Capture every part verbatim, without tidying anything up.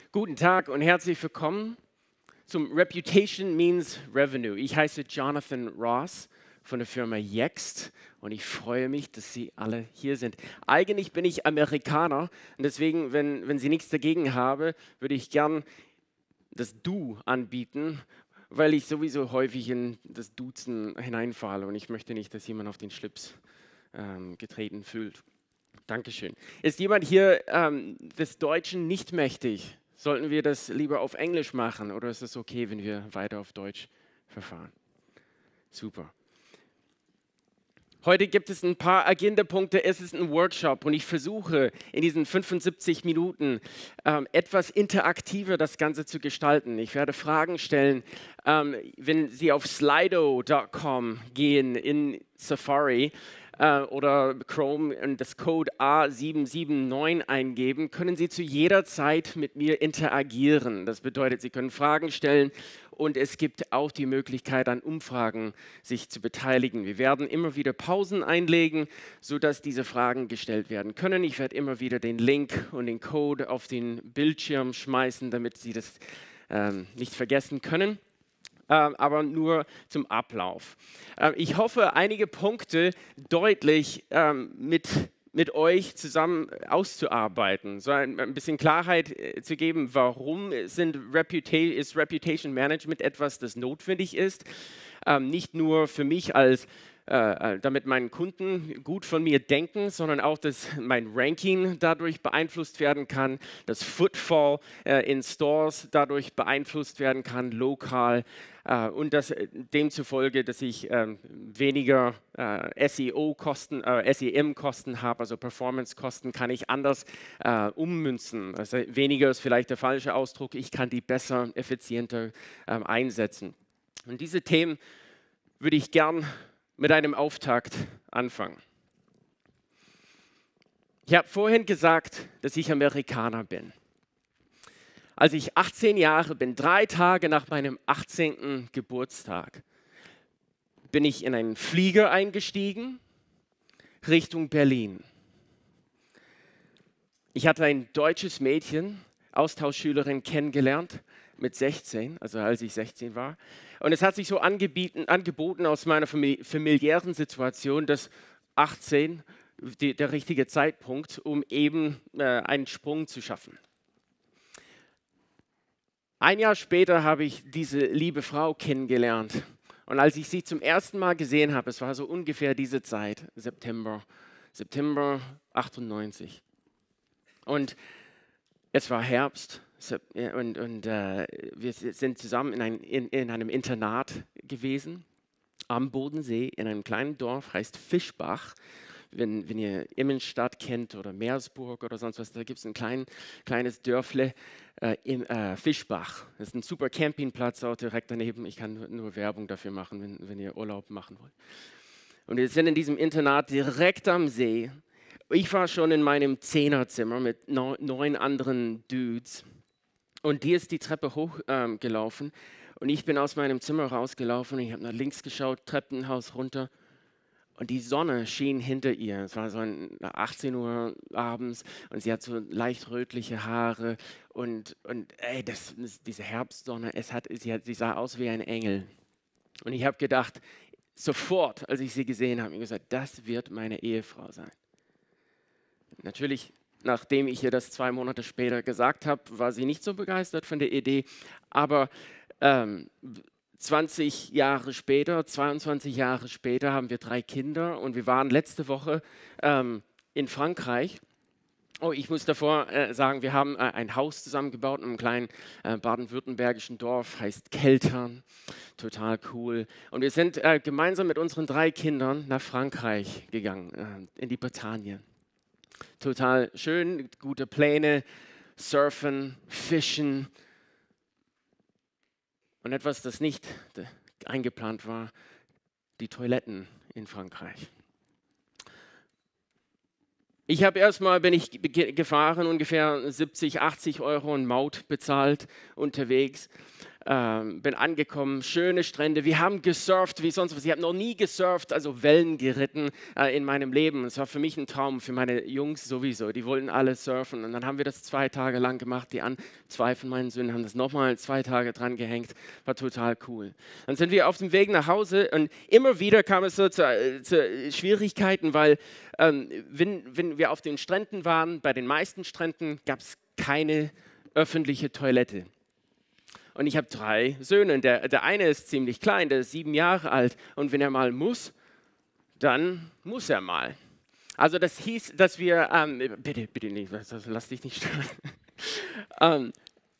Guten Tag und herzlich willkommen zum Reputation Means Revenue. Ich heiße Jonathan Ross von der Firma Yext und ich freue mich, dass Sie alle hier sind. Eigentlich bin ich Amerikaner und deswegen, wenn, wenn Sie nichts dagegen haben, würde ich gern das Du anbieten, weil ich sowieso häufig in das Duzen hineinfalle und ich möchte nicht, dass jemand auf den Schlips ähm, getreten fühlt. Dankeschön. Ist jemand hier ähm, des Deutschen nicht mächtig? Sollten wir das lieber auf Englisch machen oder ist es okay, wenn wir weiter auf Deutsch verfahren? Super. Heute gibt es ein paar Agendapunkte. Es ist ein Workshop und ich versuche in diesen fünfundsiebzig Minuten ähm, etwas interaktiver das Ganze zu gestalten. Ich werde Fragen stellen. Ähm, wenn Sie auf slido punkt com gehen in Safari, oder Chrome und das Code A sieben sieben neun eingeben, können Sie zu jeder Zeit mit mir interagieren. Das bedeutet, Sie können Fragen stellen und es gibt auch die Möglichkeit, an Umfragen sich zu beteiligen. Wir werden immer wieder Pausen einlegen, sodass diese Fragen gestellt werden können. Ich werde immer wieder den Link und den Code auf den Bildschirm schmeißen, damit Sie das ähm, nicht vergessen können. Aber nur zum Ablauf. Ich hoffe, einige Punkte deutlich mit, mit euch zusammen auszuarbeiten, so ein, ein bisschen Klarheit zu geben, warum sind Reputa- ist Reputation Management etwas, das notwendig ist, nicht nur für mich als damit meine Kunden gut von mir denken, sondern auch, dass mein Ranking dadurch beeinflusst werden kann, dass Footfall äh, in Stores dadurch beeinflusst werden kann, lokal äh, und dass äh, demzufolge, dass ich äh, weniger äh, S E O-Kosten, äh, S E M-Kosten habe, also Performance-Kosten, kann ich anders äh, ummünzen. Also weniger ist vielleicht der falsche Ausdruck, ich kann die besser, effizienter äh, einsetzen. Und diese Themen würde ich gern mit einem Auftakt anfangen. Ich habe vorhin gesagt, dass ich Amerikaner bin. Als ich achtzehn Jahre bin, drei Tage nach meinem achtzehnten Geburtstag, bin ich in einen Flieger eingestiegen, Richtung Berlin. Ich hatte ein deutsches Mädchen, Austauschschülerin, kennengelernt mit sechzehn, also als ich sechzehn war. Und es hat sich so angeboten, angeboten aus meiner familiären Situation, dass achtzehn die, der richtige Zeitpunkt, um eben äh, einen Sprung zu schaffen. Ein Jahr später habe ich diese liebe Frau kennengelernt. Und als ich sie zum ersten Mal gesehen habe, es war so ungefähr diese Zeit, September, September achtundneunzig. Und es war Herbst. Und, und äh, wir sind zusammen in, ein, in, in einem Internat gewesen, am Bodensee, in einem kleinen Dorf, heißt Fischbach. Wenn, wenn ihr Immenstadt kennt oder Meersburg oder sonst was, da gibt es ein klein, kleines Dörfle äh, in äh, Fischbach. Das ist ein super Campingplatz auch direkt daneben. Ich kann nur, nur Werbung dafür machen, wenn, wenn ihr Urlaub machen wollt. Und wir sind in diesem Internat direkt am See. Ich war schon in meinem Zehnerzimmer mit neun anderen Dudes. Und die ist die Treppe hochgelaufen ähm, und ich bin aus meinem Zimmer rausgelaufen und ich habe nach links geschaut, Treppenhaus runter und die Sonne schien hinter ihr. Es war so ein, achtzehn Uhr abends und sie hat so leicht rötliche Haare und, und ey, das, das, diese Herbstsonne, es hat, sie, hat, sie sah aus wie ein Engel. Und ich habe gedacht, sofort, als ich sie gesehen habe, habe ich gesagt, das wird meine Ehefrau sein. Natürlich, nachdem ich ihr das zwei Monate später gesagt habe, war sie nicht so begeistert von der Idee. Aber ähm, zwanzig Jahre später, zweiundzwanzig Jahre später haben wir drei Kinder und wir waren letzte Woche ähm, in Frankreich. Oh, ich muss davor äh, sagen, wir haben äh, ein Haus zusammengebaut in einem kleinen äh, baden-württembergischen Dorf, heißt Keltern. Total cool. Und wir sind äh, gemeinsam mit unseren drei Kindern nach Frankreich gegangen, äh, in die Bretagne. Total schön, gute Pläne, surfen, fischen. Und etwas, das nicht eingeplant war, die Toiletten in Frankreich. Ich habe erstmal, bin ich gefahren, ungefähr siebzig, achtzig Euro in Maut bezahlt unterwegs. Ähm, bin angekommen, schöne Strände. Wir haben gesurft wie sonst was. Ich habe noch nie gesurft, also Wellen geritten äh, in meinem Leben. Es war für mich ein Traum, für meine Jungs sowieso. Die wollten alle surfen. Und dann haben wir das zwei Tage lang gemacht. Die an, zwei von meinen Söhnen haben das nochmal zwei Tage dran gehängt. War total cool. Dann sind wir auf dem Weg nach Hause und immer wieder kam es so zu, äh, zu Schwierigkeiten, weil ähm, wenn, wenn wir auf den Stränden waren, bei den meisten Stränden gab es keine öffentliche Toilette. Und ich habe drei Söhne. Der, der eine ist ziemlich klein, der ist sieben Jahre alt. Und wenn er mal muss, dann muss er mal. Also das hieß, dass wir, ähm, bitte, bitte nicht, lass dich nicht stören. ähm,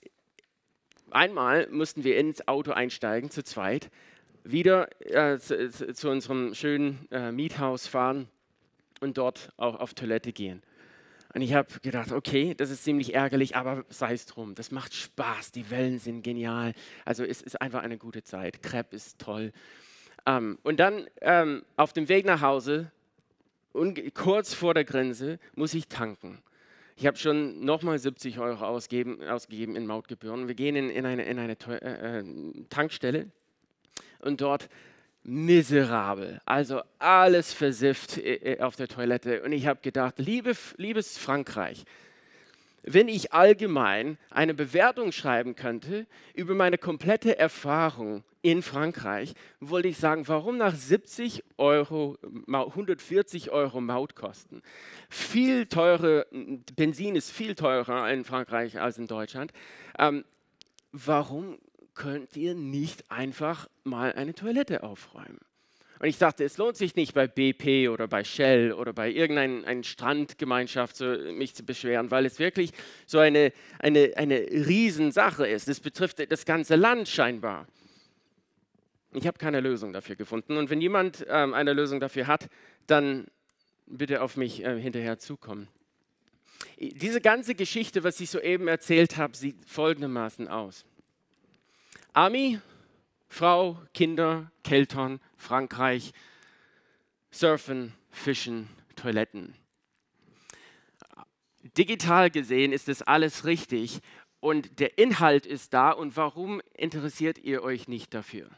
einmal mussten wir ins Auto einsteigen, zu zweit, wieder äh, zu, zu unserem schönen äh, Miethaus fahren und dort auch auf Toilette gehen. Und ich habe gedacht, okay, das ist ziemlich ärgerlich, aber sei es drum. Das macht Spaß, die Wellen sind genial. Also es ist einfach eine gute Zeit. Crepe ist toll. Ähm, und dann ähm, auf dem Weg nach Hause, und kurz vor der Grenze, muss ich tanken. Ich habe schon nochmal siebzig Euro ausgeben, ausgegeben in Mautgebühren. Wir gehen in, in eine, in eine äh, Tankstelle und dort miserabel, also alles versifft auf der Toilette. Und ich habe gedacht, liebe, liebes Frankreich, wenn ich allgemein eine Bewertung schreiben könnte über meine komplette Erfahrung in Frankreich, wollte ich sagen, warum nach siebzig Euro, hundertvierzig Euro Mautkosten, viel teure, Benzin ist viel teurer in Frankreich als in Deutschland, ähm, warum könnt ihr nicht einfach mal eine Toilette aufräumen? Und ich dachte, es lohnt sich nicht bei B P oder bei Shell oder bei irgendeiner Strandgemeinschaft so, mich zu beschweren, weil es wirklich so eine, eine, eine Riesensache ist. Es betrifft das ganze Land scheinbar. Ich habe keine Lösung dafür gefunden. Und wenn jemand ähm, eine Lösung dafür hat, dann bitte auf mich äh, hinterher zukommen. Diese ganze Geschichte, was ich soeben erzählt habe, sieht folgendermaßen aus. Ami, Frau, Kinder, Keltern, Frankreich, Surfen, Fischen, Toiletten. Digital gesehen ist das alles richtig und der Inhalt ist da und warum interessiert ihr euch nicht dafür?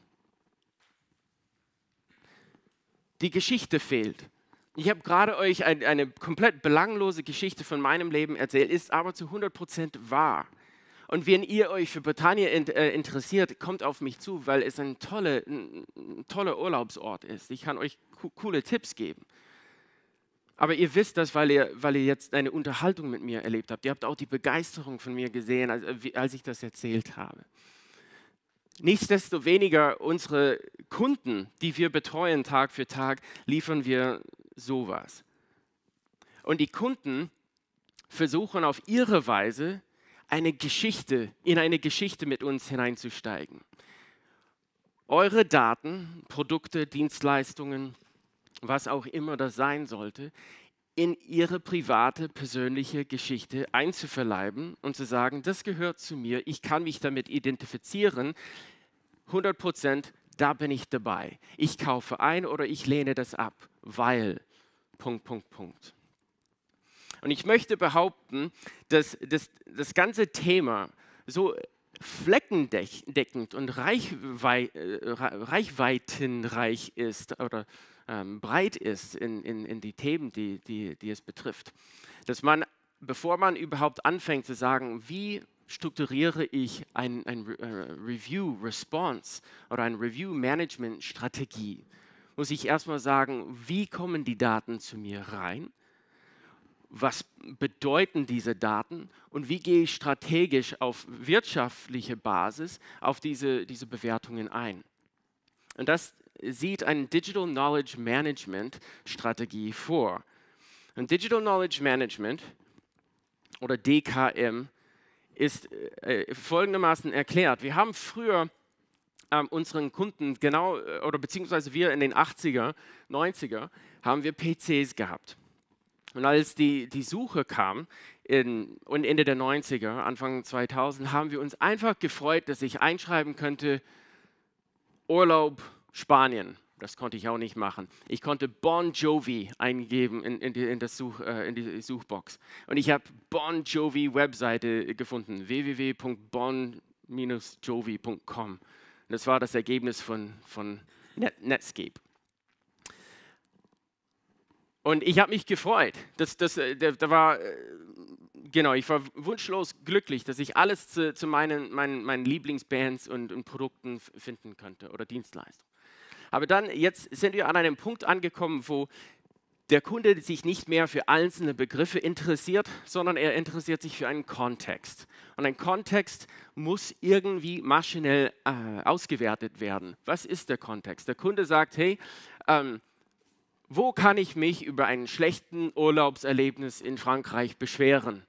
Die Geschichte fehlt. Ich habe gerade euch ein, eine komplett belanglose Geschichte von meinem Leben erzählt, ist aber zu hundert Prozent wahr. Und wenn ihr euch für Bretagne in, äh, interessiert, kommt auf mich zu, weil es ein, tolle, ein, ein toller Urlaubsort ist. Ich kann euch co coole Tipps geben. Aber ihr wisst das, weil ihr, weil ihr jetzt eine Unterhaltung mit mir erlebt habt. Ihr habt auch die Begeisterung von mir gesehen, als, als ich das erzählt habe. Nichtsdestoweniger, unsere Kunden, die wir betreuen Tag für Tag, liefern wir sowas. Und die Kunden versuchen auf ihre Weise, eine Geschichte, in eine Geschichte mit uns hineinzusteigen. Eure Daten, Produkte, Dienstleistungen, was auch immer das sein sollte, in ihre private, persönliche Geschichte einzuverleiben und zu sagen, das gehört zu mir, ich kann mich damit identifizieren, hundert Prozent, da bin ich dabei. Ich kaufe ein oder ich lehne das ab, weil, Punkt, Punkt, Punkt. Und ich möchte behaupten, dass das, das ganze Thema so fleckendeckend und reichwei reichweitenreich ist oder ähm, breit ist in, in, in die Themen, die, die, die es betrifft, dass man, bevor man überhaupt anfängt zu sagen, wie strukturiere ich ein, ein Re äh, Review-Response oder eine Review-Management-Strategie, muss ich erstmal sagen, wie kommen die Daten zu mir rein? Was bedeuten diese Daten und wie gehe ich strategisch auf wirtschaftliche Basis auf diese, diese Bewertungen ein? Und das sieht eine Digital Knowledge Management Strategie vor. Und Digital Knowledge Management oder D K M ist äh, folgendermaßen erklärt. Wir haben früher ähm, unseren Kunden genau, oder beziehungsweise wir in den achtziger, neunziger, haben wir P Cs gehabt. Und als die, die Suche kam, in, und Ende der neunziger, Anfang zweitausend, haben wir uns einfach gefreut, dass ich einschreiben könnte, Urlaub Spanien. Das konnte ich auch nicht machen. Ich konnte Bon Jovi eingeben in, in, die, in, das Such, äh, in die Suchbox. Und ich habe Bon Jovi Webseite gefunden, w w w punkt bon jovi punkt com. Das war das Ergebnis von, von Net Netscape. Und ich habe mich gefreut. Das, das, da war, genau, ich war wunschlos glücklich, dass ich alles zu, zu meinen, meinen, meinen Lieblingsbands und, und Produkten finden könnte oder Dienstleistungen. Aber dann, jetzt sind wir an einem Punkt angekommen, wo der Kunde sich nicht mehr für einzelne Begriffe interessiert, sondern er interessiert sich für einen Kontext. Und ein Kontext muss irgendwie maschinell äh, ausgewertet werden. Was ist der Kontext? Der Kunde sagt, hey, ähm, wo kann ich mich über einen schlechten Urlaubserlebnis in Frankreich beschweren?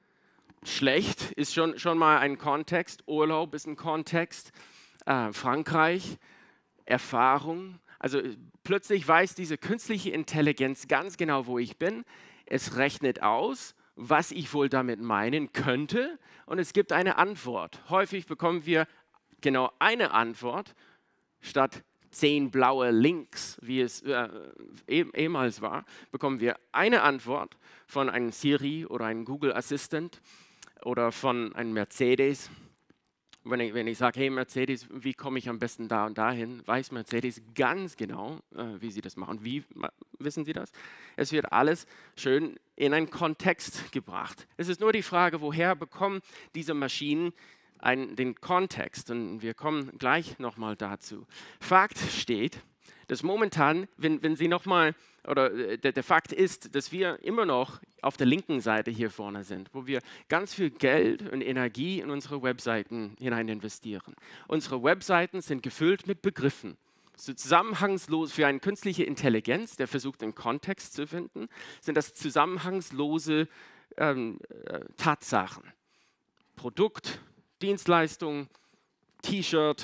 Schlecht ist schon, schon mal ein Kontext, Urlaub ist ein Kontext, äh, Frankreich, Erfahrung. Also plötzlich weiß diese künstliche Intelligenz ganz genau, wo ich bin. Es rechnet aus, was ich wohl damit meinen könnte und es gibt eine Antwort. Häufig bekommen wir genau eine Antwort statt zehn blaue Links, wie es äh, ehemals war, bekommen wir eine Antwort von einem Siri oder einem Google Assistant oder von einem Mercedes. Wenn ich, wenn ich sage, hey Mercedes, wie komme ich am besten da und dahin, weiß Mercedes ganz genau, äh, wie sie das machen. Wie wissen Sie das? Es wird alles schön in einen Kontext gebracht. Es ist nur die Frage, woher bekommen diese Maschinen Ein, den Kontext, und wir kommen gleich nochmal dazu. Fakt steht, dass momentan, wenn, wenn Sie nochmal, oder äh, der, der Fakt ist, dass wir immer noch auf der linken Seite hier vorne sind, wo wir ganz viel Geld und Energie in unsere Webseiten hinein investieren. Unsere Webseiten sind gefüllt mit Begriffen. So zusammenhangslos für eine künstliche Intelligenz, der versucht, einen Kontext zu finden, sind das zusammenhangslose ähm, äh, Tatsachen. Produkt, Dienstleistung, T-Shirt,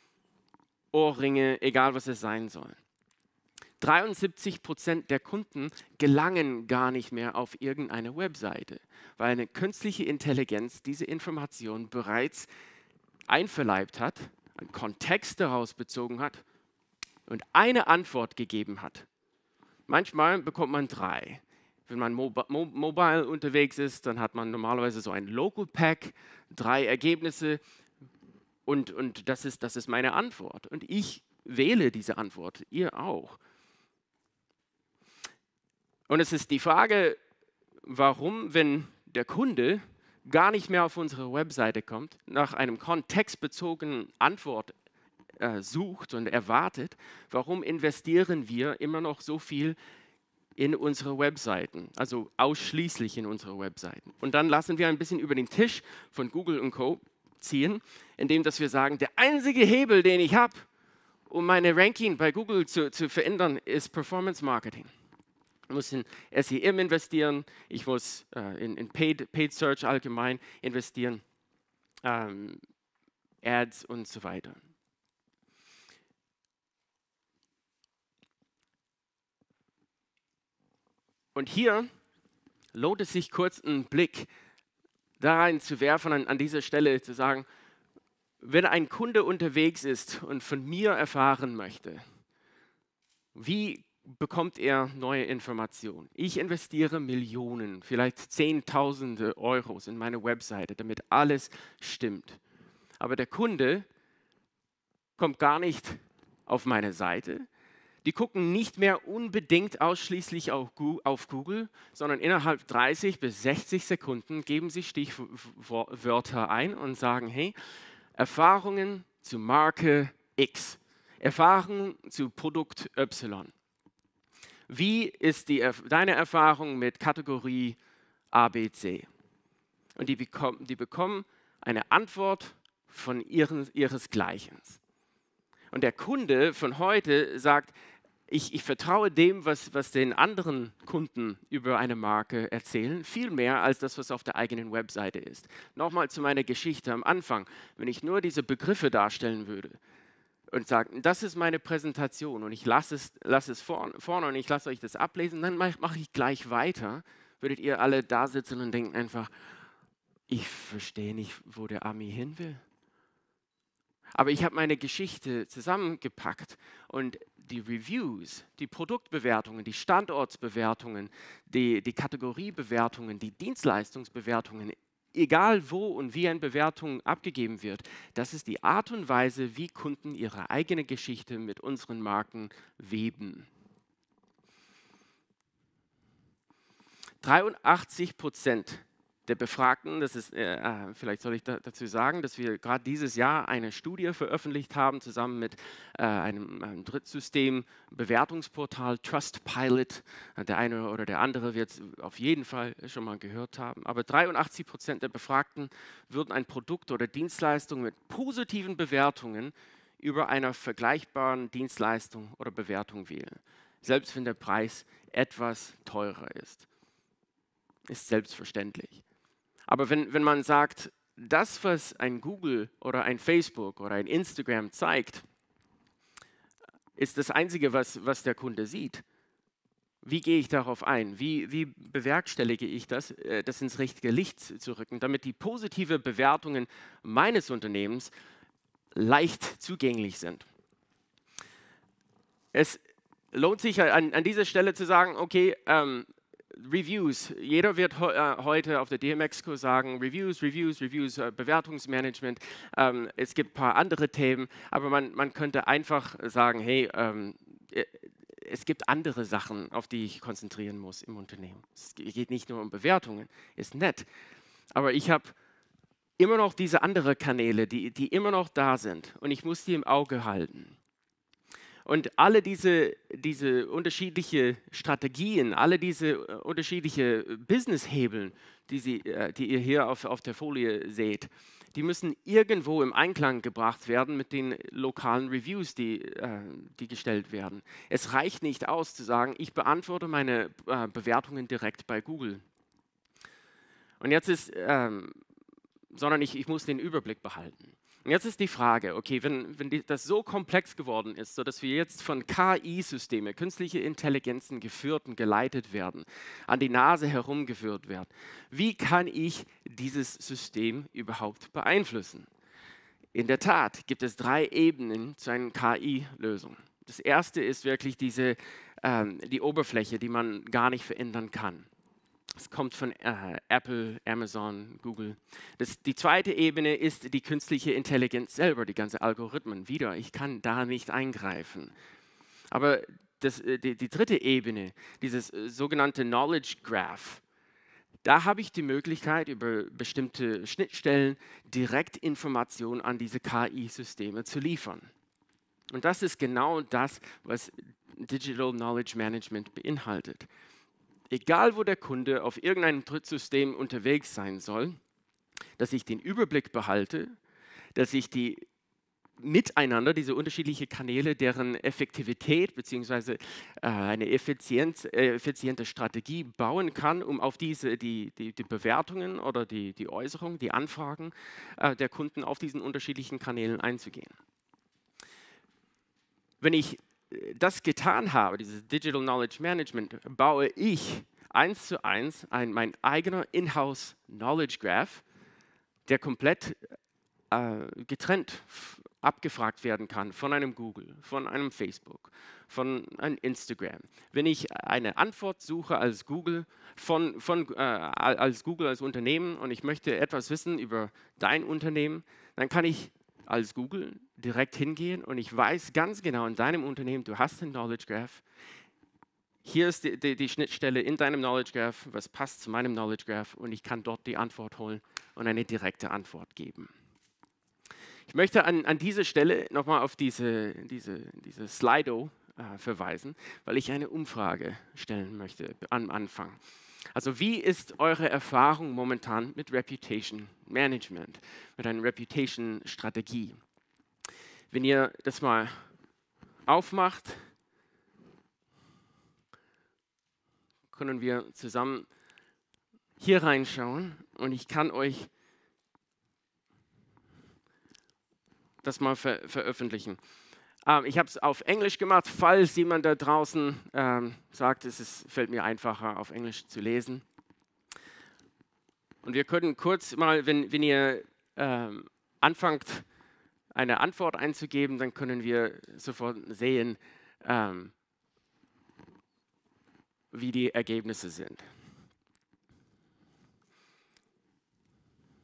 Ohrringe, egal was es sein soll. dreiundsiebzig Prozent der Kunden gelangen gar nicht mehr auf irgendeine Webseite, weil eine künstliche Intelligenz diese Information bereits einverleibt hat, einen Kontext daraus bezogen hat und eine Antwort gegeben hat. Manchmal bekommt man drei. Wenn man mobi mo mobile unterwegs ist, dann hat man normalerweise so ein Local Pack, drei Ergebnisse und, und das ist, das ist meine Antwort. Und ich wähle diese Antwort, ihr auch. Und es ist die Frage, warum, wenn der Kunde gar nicht mehr auf unsere Webseite kommt, nach einem kontextbezogenen Antwort äh, sucht und erwartet, warum investieren wir immer noch so viel in unsere Webseiten, also ausschließlich in unsere Webseiten. Und dann lassen wir ein bisschen über den Tisch von Google und Co. ziehen, indem dass wir sagen, der einzige Hebel, den ich habe, um meine Ranking bei Google zu, zu verändern, ist Performance Marketing. Ich muss in S E M investieren, ich muss äh, in, in Paid, Paid Search allgemein investieren, ähm, Ads und so weiter. Und hier lohnt es sich kurz einen Blick da rein zu werfen, an, an dieser Stelle zu sagen, wenn ein Kunde unterwegs ist und von mir erfahren möchte, wie bekommt er neue Informationen? Ich investiere Millionen, vielleicht Zehntausende Euros in meine Webseite, damit alles stimmt. Aber der Kunde kommt gar nicht auf meine Seite. Die gucken nicht mehr unbedingt ausschließlich auf Google, sondern innerhalb dreißig bis sechzig Sekunden geben sie Stichwörter ein und sagen, hey, Erfahrungen zu Marke X, Erfahrungen zu Produkt Y. Wie ist die, deine Erfahrung mit Kategorie A B C? Und die bekommen, die bekommen eine Antwort von ihren, ihresgleichen. Und der Kunde von heute sagt, Ich, ich vertraue dem, was, was den anderen Kunden über eine Marke erzählen, viel mehr als das, was auf der eigenen Webseite ist. Nochmal zu meiner Geschichte am Anfang. Wenn ich nur diese Begriffe darstellen würde und sagen, das ist meine Präsentation und ich lasse es, lasse es vorne, vorne und ich lasse euch das ablesen, dann mache mach ich gleich weiter, würdet ihr alle da sitzen und denken einfach, ich verstehe nicht, wo der Ami hin will. Aber ich habe meine Geschichte zusammengepackt und die Reviews, die Produktbewertungen, die Standortsbewertungen, die, die Kategoriebewertungen, die Dienstleistungsbewertungen egal wo und wie eine Bewertung abgegeben wird, das ist die Art und Weise, wie Kunden ihre eigene Geschichte mit unseren Marken weben. dreiundachtzig Prozent der Befragten, das ist, äh, vielleicht soll ich da, dazu sagen, dass wir gerade dieses Jahr eine Studie veröffentlicht haben, zusammen mit äh, einem, einem Drittsystem, Bewertungsportal Trustpilot. Der eine oder der andere wird es auf jeden Fall schon mal gehört haben. Aber dreiundachtzig Prozent der Befragten würden ein Produkt oder Dienstleistung mit positiven Bewertungen über einer vergleichbaren Dienstleistung oder Bewertung wählen, selbst wenn der Preis etwas teurer ist. Ist selbstverständlich. Aber wenn, wenn man sagt, das, was ein Google oder ein Facebook oder ein Instagram zeigt, ist das Einzige, was, was der Kunde sieht. Wie gehe ich darauf ein? Wie, wie bewerkstellige ich das, äh, das ins richtige Licht zu rücken, damit die positiven Bewertungen meines Unternehmens leicht zugänglich sind? Es lohnt sich an, an dieser Stelle zu sagen, okay, ähm, Reviews. Jeder wird äh, heute auf der D M Exco sagen, Reviews, Reviews, Reviews, äh, Bewertungsmanagement. Ähm, es gibt ein paar andere Themen, aber man, man könnte einfach sagen, hey, ähm, äh, es gibt andere Sachen, auf die ich konzentrieren muss im Unternehmen. Es geht nicht nur um Bewertungen, ist nett. Aber ich habe immer noch diese anderen Kanäle, die, die immer noch da sind und ich muss die im Auge halten. Und alle diese, diese unterschiedlichen Strategien, alle diese uh, unterschiedlichen Business-Hebeln, die, Sie, uh, die ihr hier auf, auf der Folie seht, die müssen irgendwo im Einklang gebracht werden mit den lokalen Reviews, die, uh, die gestellt werden. Es reicht nicht aus zu sagen, ich beantworte meine uh, Bewertungen direkt bei Google. Und jetzt ist, ähm, sondern ich, ich muss den Überblick behalten. Und jetzt ist die Frage, okay, wenn, wenn die, das so komplex geworden ist, sodass wir jetzt von K I-Systeme, künstliche Intelligenzen geführt und geleitet werden, an die Nase herumgeführt werden, wie kann ich dieses System überhaupt beeinflussen? In der Tat gibt es drei Ebenen zu einer K I-Lösung. Das erste ist wirklich diese, ähm, die Oberfläche, die man gar nicht verändern kann. Es kommt von äh, Apple, Amazon, Google. Das, die zweite Ebene ist die künstliche Intelligenz selber, die ganzen Algorithmen. Wieder, ich kann da nicht eingreifen. Aber das, die, die dritte Ebene, dieses äh, sogenannte Knowledge Graph, da habe ich die Möglichkeit, über bestimmte Schnittstellen direkt Informationen an diese K I-Systeme zu liefern. Und das ist genau das, was Digital Knowledge Management beinhaltet. Egal, wo der Kunde auf irgendeinem Drittsystem unterwegs sein soll, dass ich den Überblick behalte, dass ich die miteinander, diese unterschiedlichen Kanäle, deren Effektivität bzw. Äh, eine Effizienz, äh, effiziente Strategie bauen kann, um auf diese, die, die, die Bewertungen oder die, die Äußerungen, die Anfragen äh, der Kunden auf diesen unterschiedlichen Kanälen einzugehen. Wenn ich das getan habe, dieses Digital Knowledge Management, baue ich eins zu eins ein, mein eigener In-house Knowledge Graph, der komplett äh, getrennt abgefragt werden kann von einem Google, von einem Facebook, von einem Instagram. Wenn ich eine Antwort suche als Google, von, von, äh, als Google als Unternehmen und ich möchte etwas wissen über dein Unternehmen, dann kann ich als Google direkt hingehen und ich weiß ganz genau in deinem Unternehmen, du hast ein Knowledge Graph. Hier ist die, die, die Schnittstelle in deinem Knowledge Graph, was passt zu meinem Knowledge Graph und ich kann dort die Antwort holen und eine direkte Antwort geben. Ich möchte an, an dieser Stelle nochmal auf diese, diese, diese Slido äh, verweisen, weil ich eine Umfrage stellen möchte am Anfang. Also wie ist eure Erfahrung momentan mit Reputation Management, mit einer Reputation-Strategie? Wenn ihr das mal aufmacht, können wir zusammen hier reinschauen und ich kann euch das mal ver veröffentlichen. Ähm, ich habe es auf Englisch gemacht, falls jemand da draußen ähm, sagt, es ist, fällt mir einfacher, auf Englisch zu lesen. Und wir können kurz mal, wenn, wenn ihr ähm, anfangt, eine Antwort einzugeben, dann können wir sofort sehen, ähm, wie die Ergebnisse sind.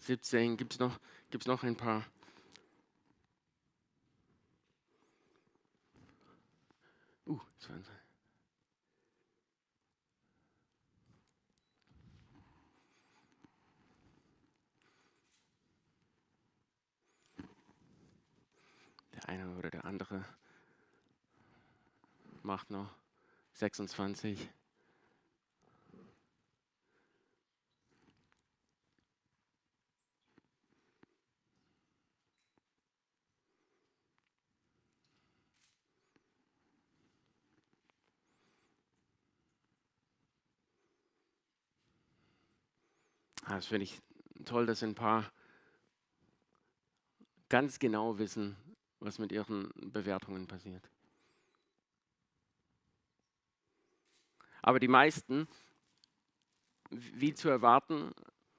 siebzehn, gibt es noch, gibt's noch ein paar? Uh, zwanzig. Der eine oder der andere macht noch sechsundzwanzig. Ah, das finde ich toll, dass ein paar ganz genau wissen, was mit ihren Bewertungen passiert. Aber die meisten, wie zu erwarten,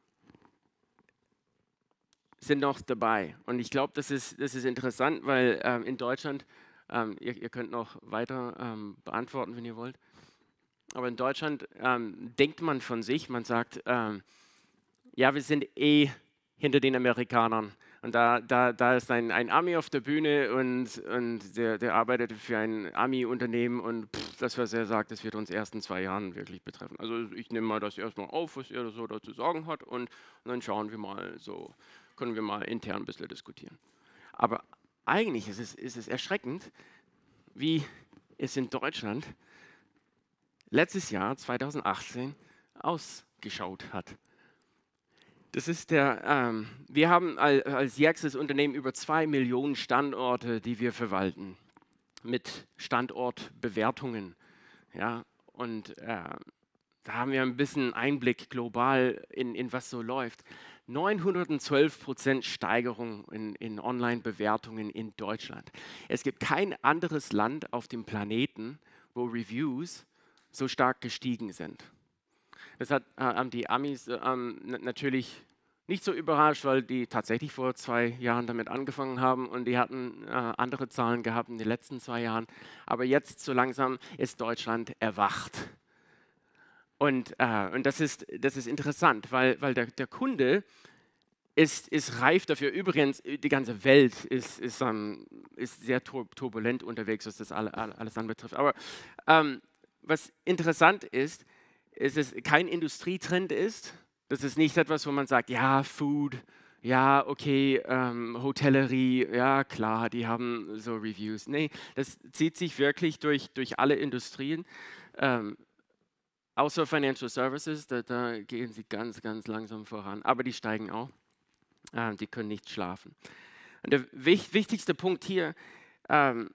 sind noch dabei. Und ich glaube, das ist, das ist interessant, weil ähm, in Deutschland, ähm, ihr, ihr könnt noch weiter ähm, beantworten, wenn ihr wollt, aber in Deutschland ähm, denkt man von sich, man sagt, ähm, ja, wir sind eh hinter den Amerikanern. Und da, da, da ist ein, ein Ami auf der Bühne und, und der, der arbeitet für ein Ami-Unternehmen und pff, das, was er sagt, das wird uns erst in zwei Jahren wirklich betreffen. Also ich nehme mal das erstmal auf, was er so dazu sagen hat und, und dann schauen wir mal, so können wir mal intern ein bisschen diskutieren. Aber eigentlich ist es, ist es erschreckend, wie es in Deutschland letztes Jahr, zweitausendachtzehn, ausgeschaut hat. Das ist der, ähm, wir haben als Jaxis Unternehmen über zwei Millionen Standorte, die wir verwalten, mit Standortbewertungen. Ja, und äh, da haben wir ein bisschen Einblick global in, in was so läuft. neunhundertzwölf Prozent Steigerung in, in Online-Bewertungen in Deutschland. Es gibt kein anderes Land auf dem Planeten, wo Reviews so stark gestiegen sind. Das hat, äh, haben die Amis ähm, natürlich nicht so überrascht, weil die tatsächlich vor zwei Jahren damit angefangen haben und die hatten äh, andere Zahlen gehabt in den letzten zwei Jahren. Aber jetzt so langsam ist Deutschland erwacht. Und, äh, und das, ist, das ist interessant, weil, weil der, der Kunde ist, ist reif dafür. Übrigens, die ganze Welt ist, ist, ähm, ist sehr turbulent unterwegs, was das alle, alles anbetrifft. Aber ähm, was interessant ist, ist, dass es kein Industrietrend ist. Das ist nicht etwas, wo man sagt, ja, Food, ja, okay, ähm, Hotellerie, ja, klar, die haben so Reviews. Nee, das zieht sich wirklich durch, durch alle Industrien. Ähm, außer Financial Services, da, da gehen sie ganz, ganz langsam voran. Aber die steigen auch. Äh, die können nicht schlafen. Und der wich wichtigste Punkt hier, ähm,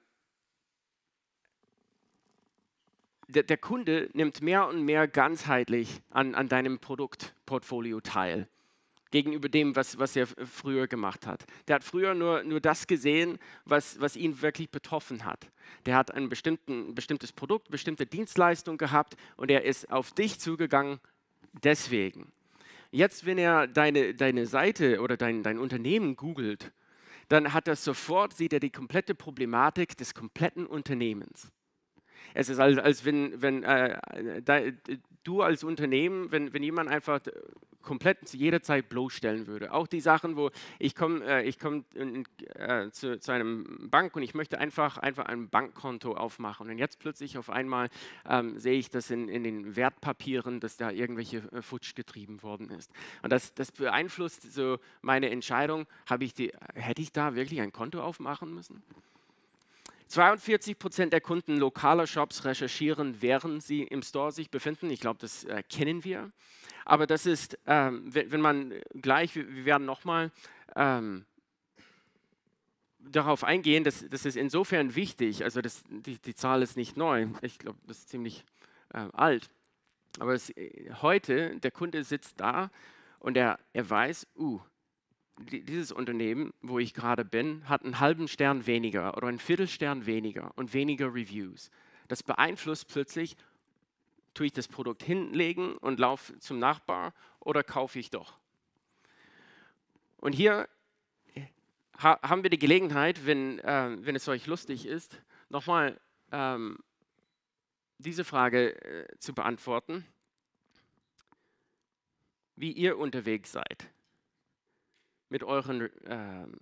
Der, der Kunde nimmt mehr und mehr ganzheitlich an, an deinem Produktportfolio teil, gegenüber dem, was, was er früher gemacht hat. Der hat früher nur, nur das gesehen, was, was ihn wirklich betroffen hat. Der hat ein bestimmten, bestimmtes Produkt, bestimmte Dienstleistung gehabt und er ist auf dich zugegangen deswegen. Jetzt, wenn er deine, deine Seite oder dein, dein Unternehmen googelt, dann hat er sofort, sieht er die komplette Problematik des kompletten Unternehmens. Es ist, als, als wenn, wenn äh, da, du als Unternehmen, wenn, wenn jemand einfach komplett zu jeder Zeit bloßstellen würde. Auch die Sachen, wo ich komme äh, ich komm, äh, zu, zu einem Bank und ich möchte einfach, einfach ein Bankkonto aufmachen. Und jetzt plötzlich auf einmal ähm, sehe ich das in, in den Wertpapieren, dass da irgendwelche äh, Futsch getrieben worden ist. Und das, das beeinflusst so meine Entscheidung, habe ich die, hätte ich da wirklich ein Konto aufmachen müssen? zweiundvierzig Prozent der Kunden lokaler Shops recherchieren, während sie im Store sich befinden. Ich glaube, das äh, kennen wir. Aber das ist, ähm, wenn, wenn man gleich, wir, wir werden nochmal ähm, darauf eingehen, das, das ist insofern wichtig, also das, die, die Zahl ist nicht neu, ich glaube, das ist ziemlich äh, alt. Aber es, heute, der Kunde sitzt da und er, er weiß, uh, dieses Unternehmen, wo ich gerade bin, hat einen halben Stern weniger oder einen Viertelstern weniger und weniger Reviews. Das beeinflusst plötzlich, tue ich das Produkt hinlegen und laufe zum Nachbar oder kaufe ich doch? Und hier ha haben wir die Gelegenheit, wenn, äh, wenn es euch lustig ist, nochmal ähm, diese Frage äh, zu beantworten, wie ihr unterwegs seid. mit euren ähm,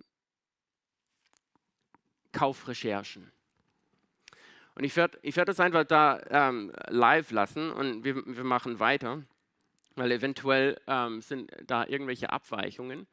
Kaufrecherchen. Und ich werde ich werd das einfach da ähm, live lassen und wir, wir machen weiter, weil eventuell ähm, sind da irgendwelche Abweichungen.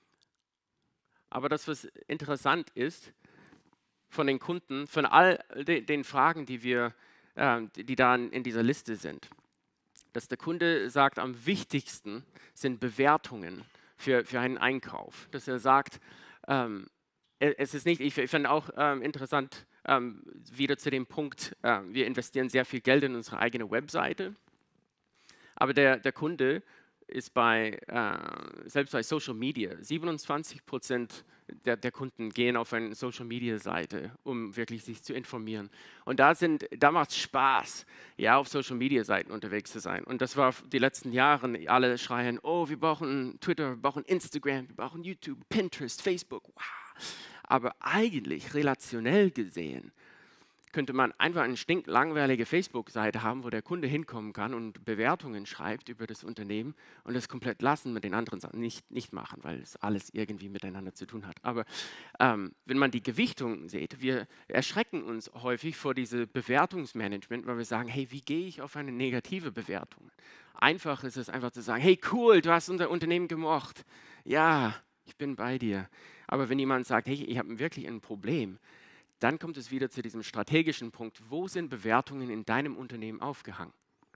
Aber das, was interessant ist, von den Kunden, von all de, den Fragen, die, wir, ähm, die, die da in dieser Liste sind, dass der Kunde sagt, am wichtigsten sind Bewertungen für, für einen Einkauf. Dass er sagt, ähm, es ist nicht, ich, ich finde auch ähm, interessant, ähm, wieder zu dem Punkt, äh, wir investieren sehr viel Geld in unsere eigene Webseite, aber der, der Kunde ist bei, äh, selbst bei Social Media, siebenundzwanzig Prozent der, der Kunden gehen auf eine Social Media Seite, um wirklich sich zu informieren. Und da, sind, da macht es Spaß, ja, auf Social Media Seiten unterwegs zu sein. Und das war die letzten Jahre, alle schreien, oh, wir brauchen Twitter, wir brauchen Instagram, wir brauchen YouTube, Pinterest, Facebook, wow. Aber eigentlich, relationell gesehen, könnte man einfach eine stinklangweilige Facebook-Seite haben, wo der Kunde hinkommen kann und Bewertungen schreibt über das Unternehmen und das komplett lassen, mit den anderen Sachen nicht, nicht machen, weil es alles irgendwie miteinander zu tun hat. Aber ähm, wenn man die Gewichtung sieht, wir erschrecken uns häufig vor diesem Bewertungsmanagement, weil wir sagen, hey, wie gehe ich auf eine negative Bewertung? Einfach ist es einfach zu sagen, hey, cool, du hast unser Unternehmen gemocht. Ja, ich bin bei dir. Aber wenn jemand sagt, hey, ich habe wirklich ein Problem, dann kommt es wieder zu diesem strategischen Punkt, wo sind Bewertungen in deinem Unternehmen aufgehangen?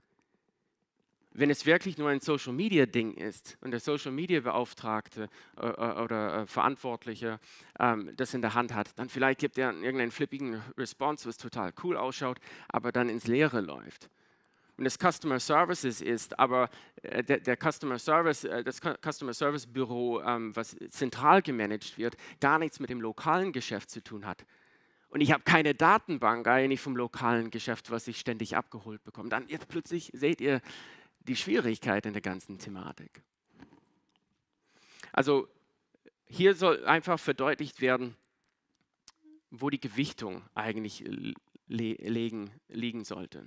Wenn es wirklich nur ein Social-Media-Ding ist und der Social-Media-Beauftragte äh, oder äh, Verantwortliche ähm, das in der Hand hat, dann vielleicht gibt er irgendeinen flippigen Response, was total cool ausschaut, aber dann ins Leere läuft. Wenn es Customer Services ist, aber äh, der, der Customer Service, äh, das Customer Service Büro, ähm, was zentral gemanagt wird, gar nichts mit dem lokalen Geschäft zu tun hat, und ich habe keine Datenbank eigentlich vom lokalen Geschäft, was ich ständig abgeholt bekomme, dann jetzt plötzlich seht ihr die Schwierigkeit in der ganzen Thematik. Also hier soll einfach verdeutlicht werden, wo die Gewichtung eigentlich le legen, liegen sollte.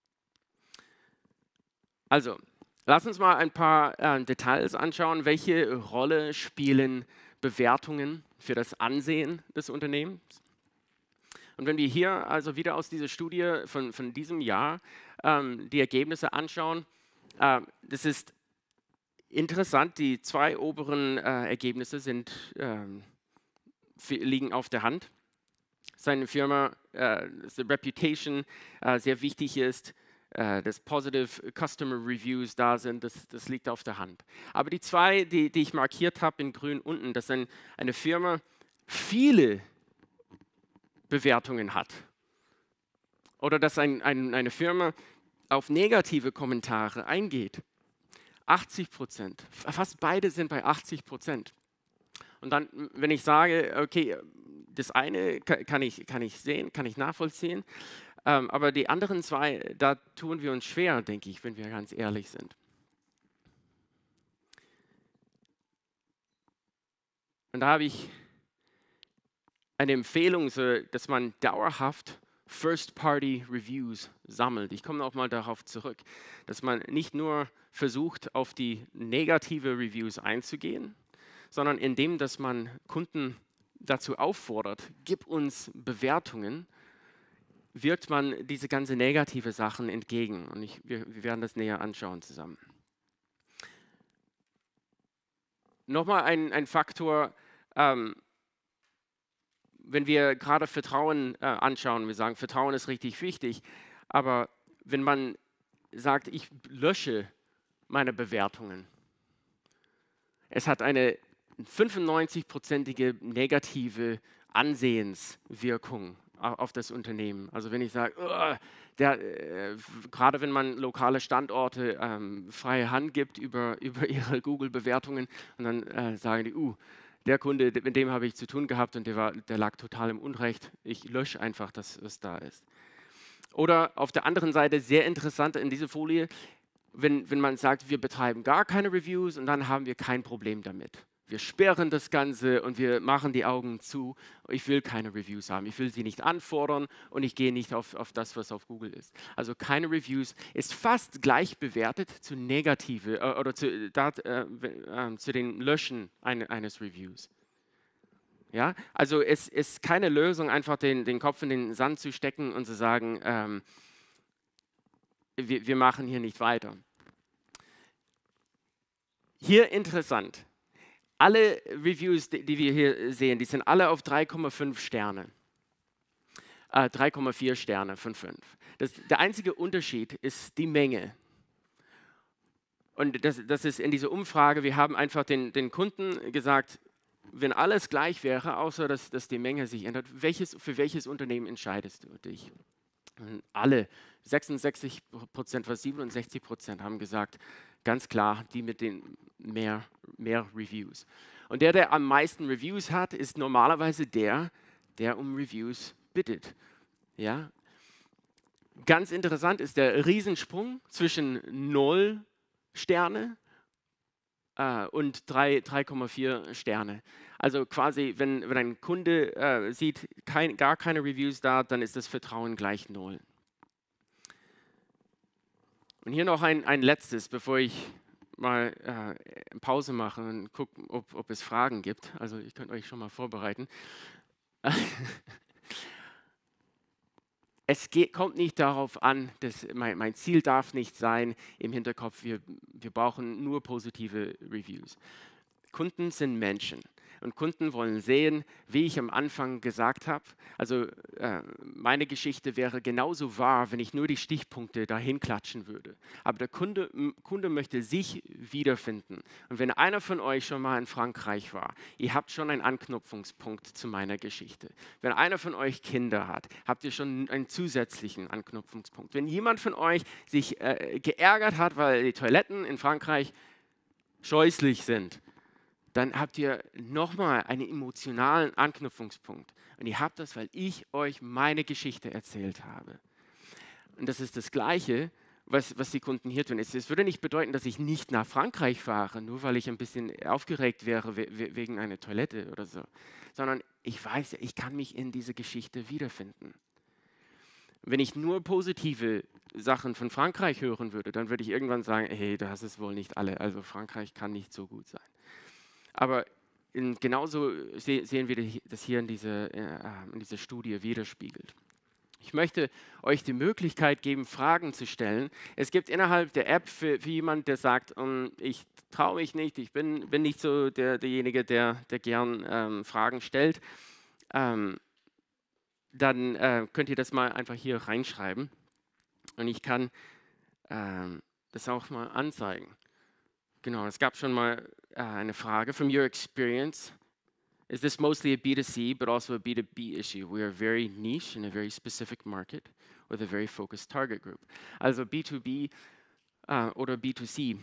Also, lass uns mal ein paar äh, Details anschauen. Welche Rolle spielen Bewertungen für das Ansehen des Unternehmens? Und wenn wir hier also wieder aus dieser Studie von, von diesem Jahr ähm, die Ergebnisse anschauen, äh, das ist interessant, die zwei oberen äh, Ergebnisse sind, ähm, liegen auf der Hand. Seine Firma, äh, die Reputation äh, sehr wichtig ist, äh, dass Positive Customer Reviews da sind, das, das liegt auf der Hand. Aber die zwei, die, die ich markiert habe in grün unten, dass ein, eine Firma viele Bewertungen hat. Oder dass ein, ein, eine Firma auf negative Kommentare eingeht. achtzig Prozent. Fast beide sind bei achtzig Prozent. Und dann, wenn ich sage, okay, das eine kann ich, kann ich sehen, kann ich nachvollziehen, ähm, aber die anderen zwei, da tun wir uns schwer, denke ich, wenn wir ganz ehrlich sind. Und da habe ich eine Empfehlung, so, dass man dauerhaft First-Party-Reviews sammelt. Ich komme auch mal darauf zurück, dass man nicht nur versucht, auf die negative Reviews einzugehen, sondern indem, dass man Kunden dazu auffordert, gib uns Bewertungen, wirkt man diese ganze negative Sachen entgegen. Und ich, wir, wir werden das näher anschauen zusammen. Nochmal ein, ein Faktor, ähm, wenn wir gerade Vertrauen äh, anschauen, wir sagen, Vertrauen ist richtig wichtig, aber wenn man sagt, ich lösche meine Bewertungen, es hat eine fünfundneunzig-prozentige negative Ansehenswirkung auf das Unternehmen. Also wenn ich sage, uh, der, äh, gerade wenn man lokale Standorte ähm, freie Hand gibt über, über ihre Google-Bewertungen und dann äh, sagen die, uh, der Kunde, mit dem habe ich zu tun gehabt und der, war, der lag total im Unrecht. Ich lösche einfach das, was da ist. Oder auf der anderen Seite, sehr interessant in dieser Folie, wenn, wenn man sagt, wir betreiben gar keine Reviews und dann haben wir kein Problem damit. wir sperren das Ganze und wir machen die Augen zu. Ich will keine Reviews haben, ich will sie nicht anfordern und ich gehe nicht auf, auf das, was auf Google ist. Also keine Reviews ist fast gleich bewertet zu negative äh, oder zu, dat, äh, äh, zu den Löschen eine, eines Reviews. Ja? Also es ist keine Lösung, einfach den, den Kopf in den Sand zu stecken und zu sagen, ähm, wir, wir machen hier nicht weiter. Hier interessant. Alle Reviews, die, die wir hier sehen, die sind alle auf drei Komma fünf Sterne. Äh, drei Komma vier Sterne von fünf. Das, der einzige Unterschied ist die Menge. Und das, das ist in dieser Umfrage, wir haben einfach den, den Kunden gesagt, wenn alles gleich wäre, außer dass, dass die Menge sich ändert, welches, für welches Unternehmen entscheidest du dich? Und alle, sechsundsechzig Prozent, fast siebenundsechzig Prozent haben gesagt, ganz klar, die mit den mehr, mehr Reviews. Und der, der am meisten Reviews hat, ist normalerweise der, der um Reviews bittet. Ja? Ganz interessant ist der Riesensprung zwischen null Sterne äh, und drei Komma vier Sterne. Also quasi, wenn, wenn ein Kunde äh, sieht, kein, gar keine Reviews da, dann ist das Vertrauen gleich null. Und hier noch ein, ein letztes, bevor ich mal äh, Pause mache und gucke, ob, ob es Fragen gibt. Also ich könnte euch schon mal vorbereiten. Es geht, kommt nicht darauf an, dass mein, mein Ziel darf nicht sein, im Hinterkopf, wir, wir brauchen nur positive Reviews. Kunden sind Menschen und Kunden wollen sehen, wie ich am Anfang gesagt habe. Also äh, meine Geschichte wäre genauso wahr, wenn ich nur die Stichpunkte dahin klatschen würde. Aber der Kunde, Kunde möchte sich wiederfinden. Und wenn einer von euch schon mal in Frankreich war, ihr habt schon einen Anknüpfungspunkt zu meiner Geschichte. Wenn einer von euch Kinder hat, habt ihr schon einen zusätzlichen Anknüpfungspunkt. Wenn jemand von euch sich äh, geärgert hat, weil die Toiletten in Frankreich scheußlich sind, dann habt ihr nochmal einen emotionalen Anknüpfungspunkt. Und ihr habt das, weil ich euch meine Geschichte erzählt habe. Und das ist das Gleiche, was, was die Kunden hier tun. Es, es würde nicht bedeuten, dass ich nicht nach Frankreich fahre, nur weil ich ein bisschen aufgeregt wäre we wegen einer Toilette oder so. Sondern ich weiß, ich kann mich in diese Geschichte wiederfinden. Wenn ich nur positive Sachen von Frankreich hören würde, dann würde ich irgendwann sagen, hey, das ist wohl nicht alle. Also Frankreich kann nicht so gut sein. Aber in, genauso se sehen wir das hier in dieser, äh, in dieser Studie widerspiegelt. Ich möchte euch die Möglichkeit geben, Fragen zu stellen. Es gibt innerhalb der App für, für jemanden, der sagt, um, ich traue mich nicht, ich bin, bin nicht so der, derjenige, der, der gern ähm, Fragen stellt, ähm, dann äh, könnt ihr das mal einfach hier reinschreiben. Und ich kann ähm, das auch mal anzeigen. Genau, es gab schon mal äh, eine Frage. From your experience, is this mostly a B two C, but also a B two B issue? We are very niche in a very specific market with a very focused target group. Also B two B äh, oder B two C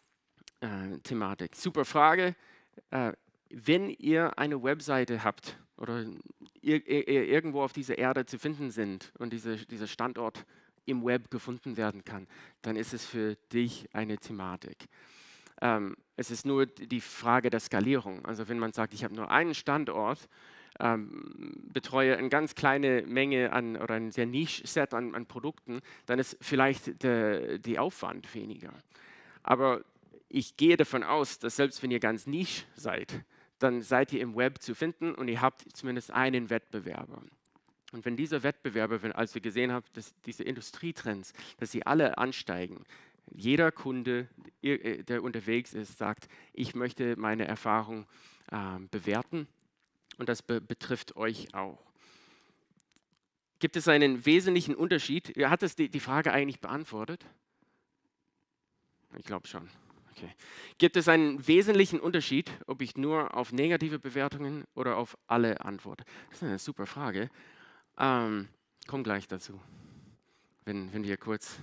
äh, Thematik. Super Frage. Äh, wenn ihr eine Webseite habt oder ir ir irgendwo auf dieser Erde zu finden sind und diese, dieser Standort im Web gefunden werden kann, dann ist es für dich eine Thematik. Ähm, es ist nur die Frage der Skalierung. Also wenn man sagt, ich habe nur einen Standort, ähm, betreue eine ganz kleine Menge an oder ein sehr Niche-Set an, an Produkten, dann ist vielleicht der die Aufwand weniger. Aber ich gehe davon aus, dass selbst wenn ihr ganz Niche seid, dann seid ihr im Web zu finden und ihr habt zumindest einen Wettbewerber. Und wenn dieser Wettbewerber, wenn, als wir gesehen haben, dass diese Industrietrends, dass sie alle ansteigen, jeder Kunde, der unterwegs ist, sagt, ich möchte meine Erfahrung äh, bewerten und das be betrifft euch auch. Gibt es einen wesentlichen Unterschied? Hat es die, die Frage eigentlich beantwortet? Ich glaube schon. Okay. Gibt es einen wesentlichen Unterschied, ob ich nur auf negative Bewertungen oder auf alle antworte? Das ist eine super Frage. Ähm, komm gleich dazu, wenn, wenn wir kurz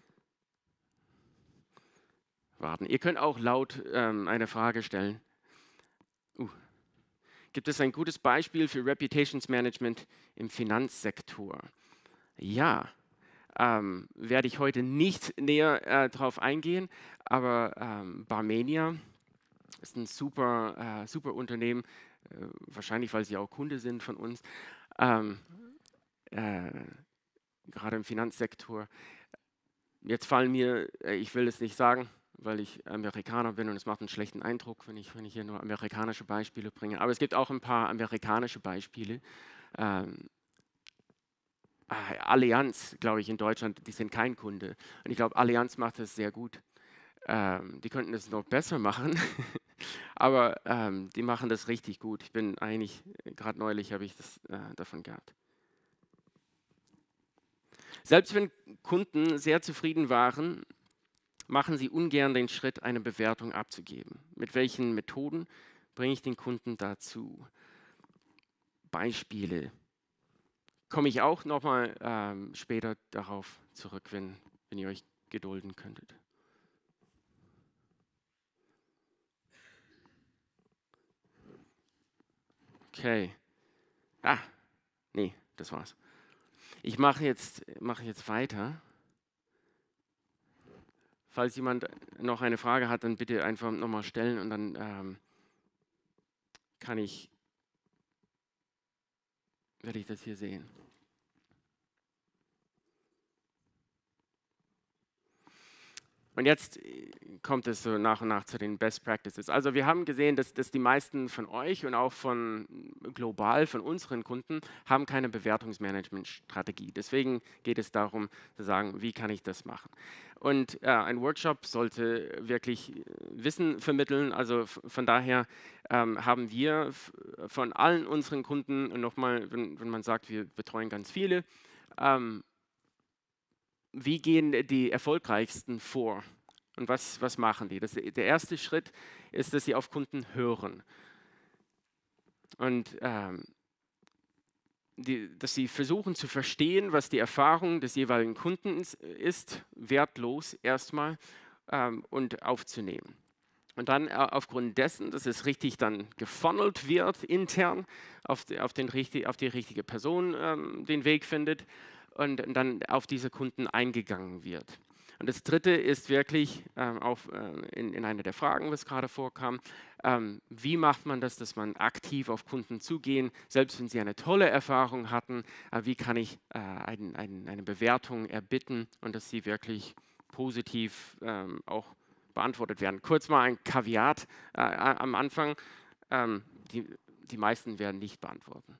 warten. Ihr könnt auch laut ähm, eine Frage stellen. Uh. Gibt es ein gutes Beispiel für Reputations Management im Finanzsektor? Ja, ähm, werde ich heute nicht näher äh, darauf eingehen, aber ähm, Barmenia ist ein super, äh, super Unternehmen, äh, wahrscheinlich, weil sie auch Kunde sind von uns, ähm, äh, gerade im Finanzsektor. Jetzt fallen mir, äh, ich will es nicht sagen, weil ich Amerikaner bin und es macht einen schlechten Eindruck, wenn ich, wenn ich hier nur amerikanische Beispiele bringe. Aber es gibt auch ein paar amerikanische Beispiele. Ähm, ah, Allianz, glaube ich, in Deutschland, die sind kein Kunde. Und ich glaube, Allianz macht das sehr gut. Ähm, die könnten es noch besser machen, aber ähm, die machen das richtig gut. Ich bin eigentlich, gerade neulich habe ich das äh, davon gehabt. Selbst wenn Kunden sehr zufrieden waren, machen sie ungern den Schritt, eine Bewertung abzugeben. Mit welchen Methoden bringe ich den Kunden dazu? Beispiele. Komme ich auch nochmal ähm, später darauf zurück, wenn, wenn ihr euch gedulden könntet. Okay. Ah, nee, das war's. Ich mache jetzt, mache jetzt weiter. Falls jemand noch eine Frage hat, dann bitte einfach nochmal stellen und dann ähm, kann ich, werde ich das hier sehen. Und jetzt kommt es so nach und nach zu den Best Practices. Also wir haben gesehen, dass, dass die meisten von euch und auch von global von unseren Kunden haben keine Bewertungsmanagementstrategie. Deswegen geht es darum zu sagen, wie kann ich das machen? Und äh, ein Workshop sollte wirklich Wissen vermitteln. Also von daher ähm, haben wir von allen unseren Kunden, und nochmal, wenn, wenn man sagt, wir betreuen ganz viele, ähm, wie gehen die Erfolgreichsten vor? Und was, was machen die? Das, der erste Schritt ist, dass sie auf Kunden hören. Und ähm, die, dass sie versuchen zu verstehen, was die Erfahrung des jeweiligen Kunden ist, ist wertlos erstmal ähm, und aufzunehmen. Und dann äh, aufgrund dessen, dass es richtig dann gefunnelt wird intern, auf die, auf den, auf die richtige Person ähm, den Weg findet und dann auf diese Kunden eingegangen wird. Und das Dritte ist wirklich ähm, auch äh, in, in einer der Fragen, was gerade vorkam, ähm, wie macht man das, dass man aktiv auf Kunden zugehen, selbst wenn sie eine tolle Erfahrung hatten, äh, wie kann ich äh, ein, ein, eine Bewertung erbitten und dass sie wirklich positiv ähm, auch beantwortet werden. Kurz mal ein Kaviat äh, am Anfang, ähm, die, die meisten werden nicht beantworten.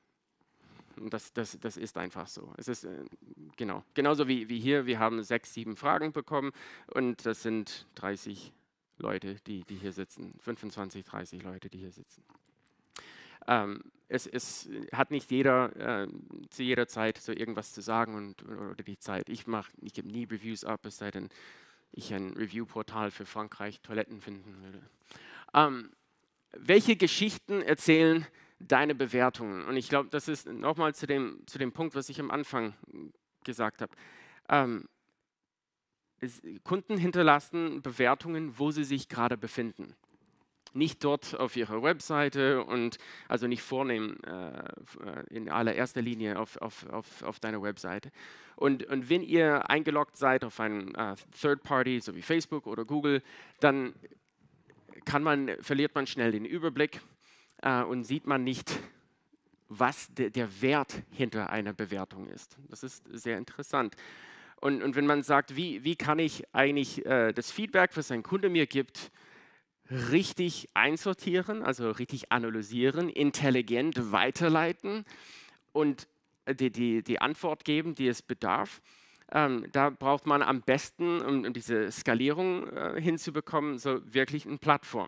Das, das, das ist einfach so. Es ist äh, genau genauso wie, wie hier. Wir haben sechs, sieben Fragen bekommen und das sind dreißig Leute, die, die hier sitzen. fünfundzwanzig, dreißig Leute, die hier sitzen. Ähm, es, es hat nicht jeder äh, zu jeder Zeit so irgendwas zu sagen und, oder die Zeit. Ich mache, ich gebe nie Reviews ab, es sei denn, ich ein Review-Portal für Frankreich Toiletten finden würde. Ähm, welche Geschichten erzählen deine Bewertungen? Und ich glaube, das ist nochmal zu dem, zu dem Punkt, was ich am Anfang gesagt habe. Ähm, es, Kunden hinterlassen Bewertungen, wo sie sich gerade befinden. Nicht dort auf ihrer Webseite und also nicht vornehmen äh, in allererster Linie auf, auf, auf, auf deiner Webseite. Und, und wenn ihr eingeloggt seid auf einen äh, Third Party, so wie Facebook oder Google, dann kann man, verliert man schnell den Überblick äh, und sieht man nicht, was de, der Wert hinter einer Bewertung ist. Das ist sehr interessant. Und, und wenn man sagt, wie, wie kann ich eigentlich äh, das Feedback, was ein Kunde mir gibt, richtig einsortieren, also richtig analysieren, intelligent weiterleiten und die, die, die Antwort geben, die es bedarf. Ähm, da braucht man am besten, um, um diese Skalierung äh, hinzubekommen, so wirklich eine Plattform.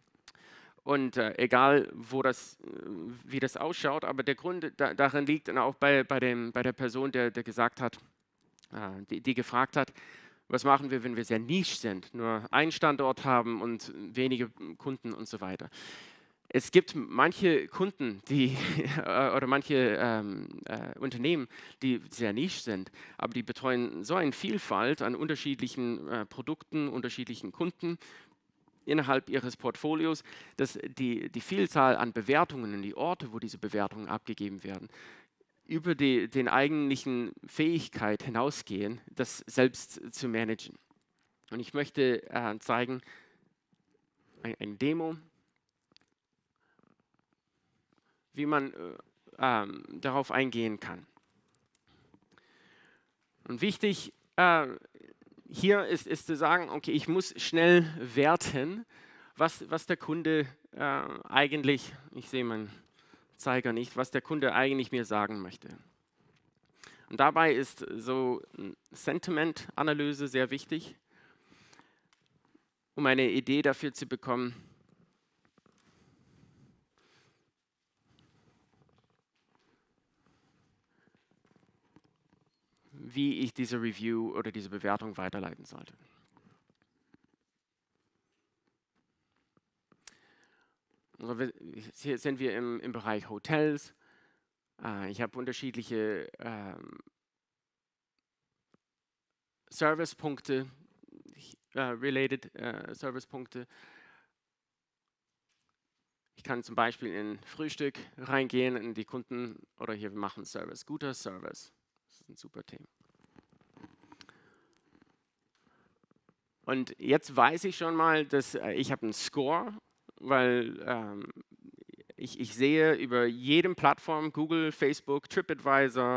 Und äh, egal, wo das, äh, wie das ausschaut, aber der Grund da, darin liegt dann auch bei, bei, dem, bei der Person, der, der gesagt hat, äh, die, die gefragt hat, was machen wir, wenn wir sehr niche sind, nur einen Standort haben und wenige Kunden und so weiter. Es gibt manche Kunden, die oder manche ähm, äh, Unternehmen, die sehr niche sind, aber die betreuen so eine Vielfalt an unterschiedlichen äh, Produkten, unterschiedlichen Kunden innerhalb ihres Portfolios, dass die, die Vielzahl an Bewertungen und die Orte, wo diese Bewertungen abgegeben werden, über die den eigentlichen Fähigkeit hinausgehen, das selbst zu managen. Und ich möchte äh, zeigen, ein, ein Demo, wie man äh, ähm, darauf eingehen kann. Und wichtig äh, hier ist, ist zu sagen, okay, ich muss schnell werten, was, was der Kunde äh, eigentlich, ich sehe meinen Zeiger nicht, was der Kunde eigentlich mir sagen möchte. Und dabei ist so Sentiment-Analyse sehr wichtig, um eine Idee dafür zu bekommen, wie ich diese Review oder diese Bewertung weiterleiten sollte. Also hier sind wir im, im Bereich Hotels. Äh, ich habe unterschiedliche ähm, Servicepunkte, äh, related äh, Servicepunkte. Ich kann zum Beispiel in Frühstück reingehen, in die Kunden, oder hier, wir machen Service, guter Service. Das ist ein super Thema. Und jetzt weiß ich schon mal, dass äh, ich habe einen Score, weil ähm, ich, ich sehe über jedem Plattform, Google, Facebook, TripAdvisor,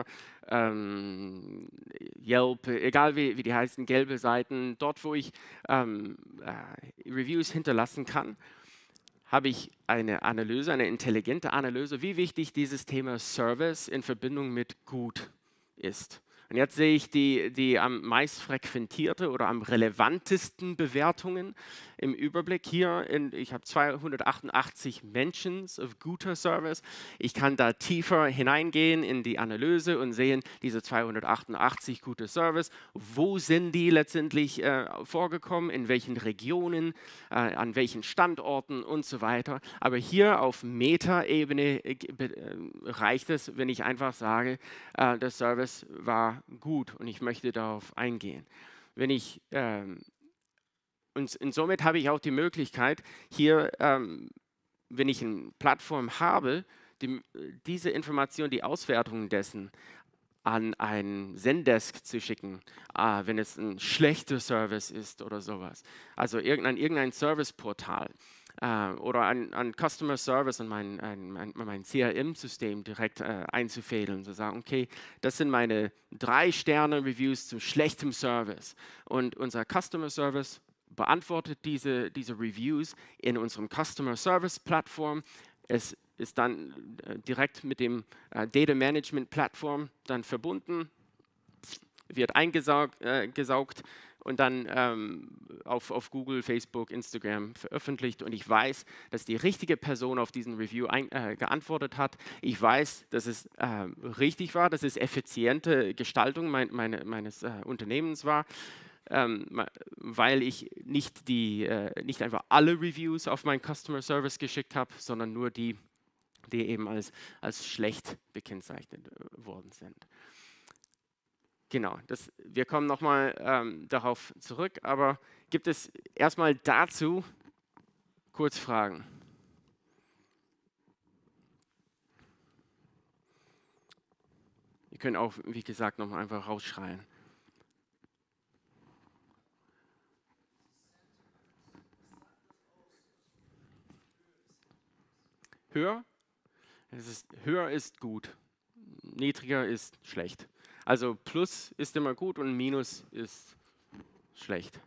ähm, Yelp, egal wie, wie die heißen, gelbe Seiten, dort wo ich ähm, äh, Reviews hinterlassen kann, habe ich eine Analyse, eine intelligente Analyse, wie wichtig dieses Thema Service in Verbindung mit gut ist. Und jetzt sehe ich die, die am meist frequentierte oder am relevantesten Bewertungen im Überblick hier. In, ich habe zweihundertachtundachtzig Mentions of guter Service. Ich kann da tiefer hineingehen in die Analyse und sehen, diese zweihundertachtundachtzig gute Service, wo sind die letztendlich äh, vorgekommen, in welchen Regionen, äh, an welchen Standorten und so weiter. Aber hier auf Meta-Ebene äh, äh, reicht es, wenn ich einfach sage, äh, der Service war gut und ich möchte darauf eingehen. Wenn ich, ähm, und, und somit habe ich auch die Möglichkeit, hier, ähm, wenn ich eine Plattform habe, die, diese Information, die Auswertung dessen an ein Zendesk zu schicken, äh, wenn es ein schlechter Service ist oder sowas. Also irgendein, irgendein Serviceportal. Äh, oder an, an Customer Service und mein, ein, mein, mein C R M-System direkt äh, einzufädeln, zu sagen, okay, das sind meine drei Sterne Reviews zu schlechtem Service. Und unser Customer Service beantwortet diese, diese Reviews in unserem Customer Service Plattform. Es ist dann äh, direkt mit dem äh, Data Management Plattform dann verbunden, wird eingesaugt äh, gesaugt und dann ähm, auf, auf Google, Facebook, Instagram veröffentlicht. Und ich weiß, dass die richtige Person auf diesen Review ein, äh, geantwortet hat. Ich weiß, dass es äh, richtig war, dass es effiziente Gestaltung mein, meine, meines äh, Unternehmens war. Ähm, weil ich nicht, die, äh, nicht einfach alle Reviews auf meinen Customer Service geschickt habe, sondern nur die, die eben als, als schlecht gekennzeichnet äh, worden sind. Genau, das, wir kommen nochmal ähm, darauf zurück, aber gibt es erstmal dazu kurz Fragen? Ihr könnt auch, wie gesagt, nochmal einfach rausschreien. Höher? Es ist, höher ist gut, niedriger ist schlecht. Also Plus ist immer gut und Minus ist schlecht.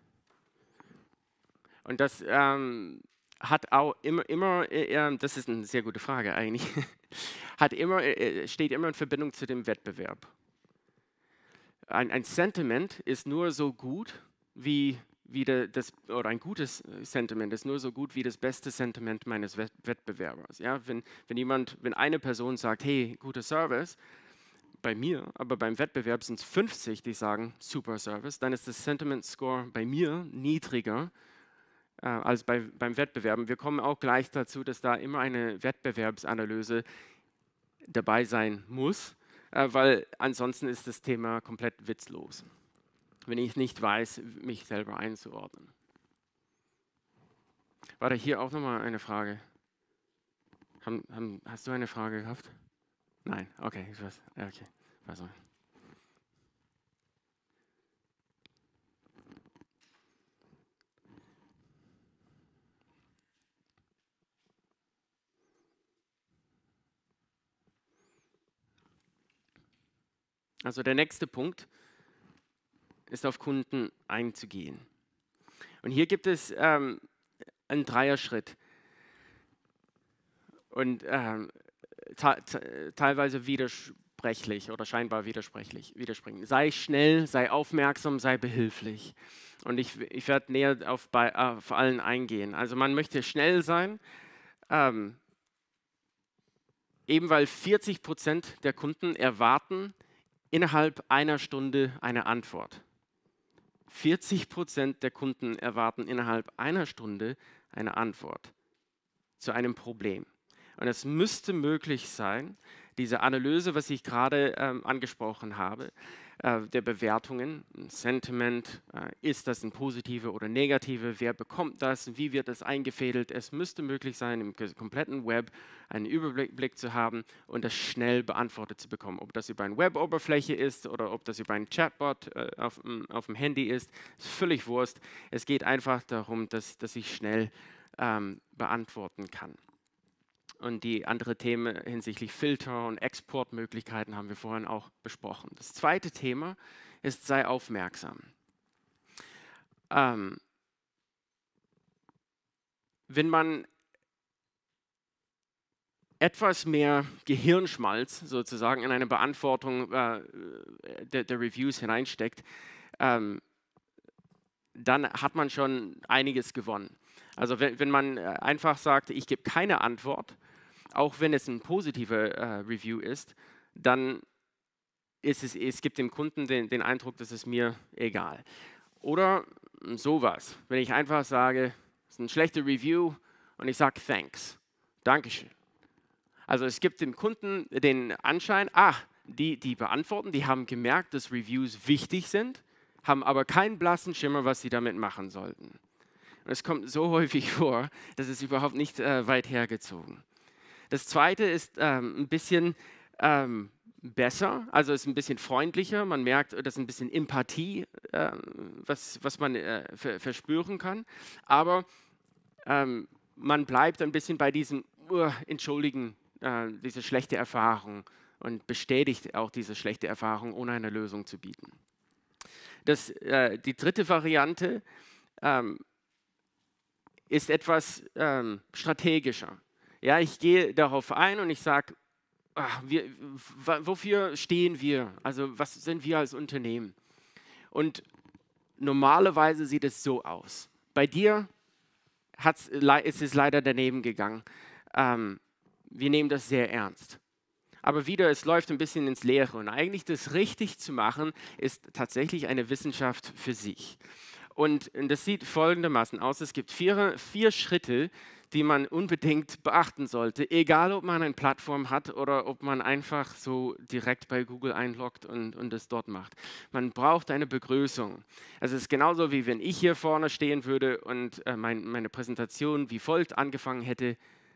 Und das ähm, hat auch immer, immer äh, das ist eine sehr gute Frage eigentlich, hat immer, äh, steht immer in Verbindung zu dem Wettbewerb. Ein, ein Sentiment ist nur so gut, wie, wie de, das, oder ein gutes Sentiment ist nur so gut wie das beste Sentiment meines Wettbewerbers. Ja? Wenn, wenn jemand, wenn eine Person sagt, hey, guter Service, bei mir, aber beim Wettbewerb sind es fünfzig, die sagen, super Service, dann ist das Sentiment Score bei mir niedriger äh, als bei, beim Wettbewerb. Wir kommen auch gleich dazu, dass da immer eine Wettbewerbsanalyse dabei sein muss, äh, weil ansonsten ist das Thema komplett witzlos, wenn ich nicht weiß, mich selber einzuordnen. War da hier auch nochmal eine Frage? Haben, haben, hast du eine Frage gehabt? Nein, okay, ich weiß. Ja, okay, also. Also der nächste Punkt ist, auf Kunden einzugehen. Und hier gibt es ähm, einen Dreierschritt und ähm, te teilweise widersprechlich oder scheinbar widersprechlich, widersprechend. Sei schnell, sei aufmerksam, sei behilflich. Und ich, ich werde näher auf, bei, auf allen eingehen. Also man möchte schnell sein, ähm, eben weil vierzig Prozent der Kunden erwarten innerhalb einer Stunde eine Antwort. vierzig Prozent der Kunden erwarten innerhalb einer Stunde eine Antwort zu einem Problem. Und es müsste möglich sein, diese Analyse, was ich gerade ähm, angesprochen habe, äh, der Bewertungen, Sentiment, äh, ist das ein positive oder negative, wer bekommt das, wie wird das eingefädelt. Es müsste möglich sein, im kompletten Web einen Überblick zu haben und das schnell beantwortet zu bekommen. Ob das über eine Web-Oberfläche ist oder ob das über einen Chatbot äh, auf, auf dem Handy ist, ist völlig Wurst. Es geht einfach darum, dass, dass ich schnell ähm, beantworten kann. Und die anderen Themen hinsichtlich Filter und Exportmöglichkeiten haben wir vorhin auch besprochen. Das zweite Thema ist, sei aufmerksam. Ähm, wenn man etwas mehr Gehirnschmalz sozusagen in eine Beantwortung äh, der, der Reviews hineinsteckt, ähm, dann hat man schon einiges gewonnen. Also wenn, wenn man einfach sagt, ich gebe keine Antwort, auch wenn es ein positiver äh, Review ist, dann ist es, es gibt dem Kunden den, den Eindruck, das ist mir egal. Oder sowas, wenn ich einfach sage, es ist ein schlechter Review und ich sage thanks, Dankeschön. Also es gibt dem Kunden den Anschein, ah, die, die beantworten, die haben gemerkt, dass Reviews wichtig sind, haben aber keinen blassen Schimmer, was sie damit machen sollten. Und es kommt so häufig vor, dass es überhaupt nicht äh, weit hergezogen. Das zweite ist ähm, ein bisschen ähm, besser, also ist ein bisschen freundlicher. Man merkt, dass ein bisschen Empathie, äh, was, was man äh, ver verspüren kann. Aber ähm, man bleibt ein bisschen bei diesem uh, Entschuldigen, äh, diese schlechte Erfahrung und bestätigt auch diese schlechte Erfahrung, ohne eine Lösung zu bieten. Das, äh, die dritte Variante ähm, ist etwas ähm, strategischer. Ja, ich gehe darauf ein und ich sage, ach, wir, wofür stehen wir? Also was sind wir als Unternehmen? Und normalerweise sieht es so aus. Bei dir hat's, ist es leider daneben gegangen. Ähm, wir nehmen das sehr ernst. Aber wieder, es läuft ein bisschen ins Leere. Und eigentlich das richtig zu machen, ist tatsächlich eine Wissenschaft für sich. Und das sieht folgendermaßen aus. Es gibt vier, vier Schritte, die man unbedingt beachten sollte, egal ob man eine Plattform hat oder ob man einfach so direkt bei Google einloggt und, und es dort macht. Man braucht eine Begrüßung. Also es ist genauso, wie wenn ich hier vorne stehen würde und äh, mein, meine Präsentation wie folgt angefangen hätte.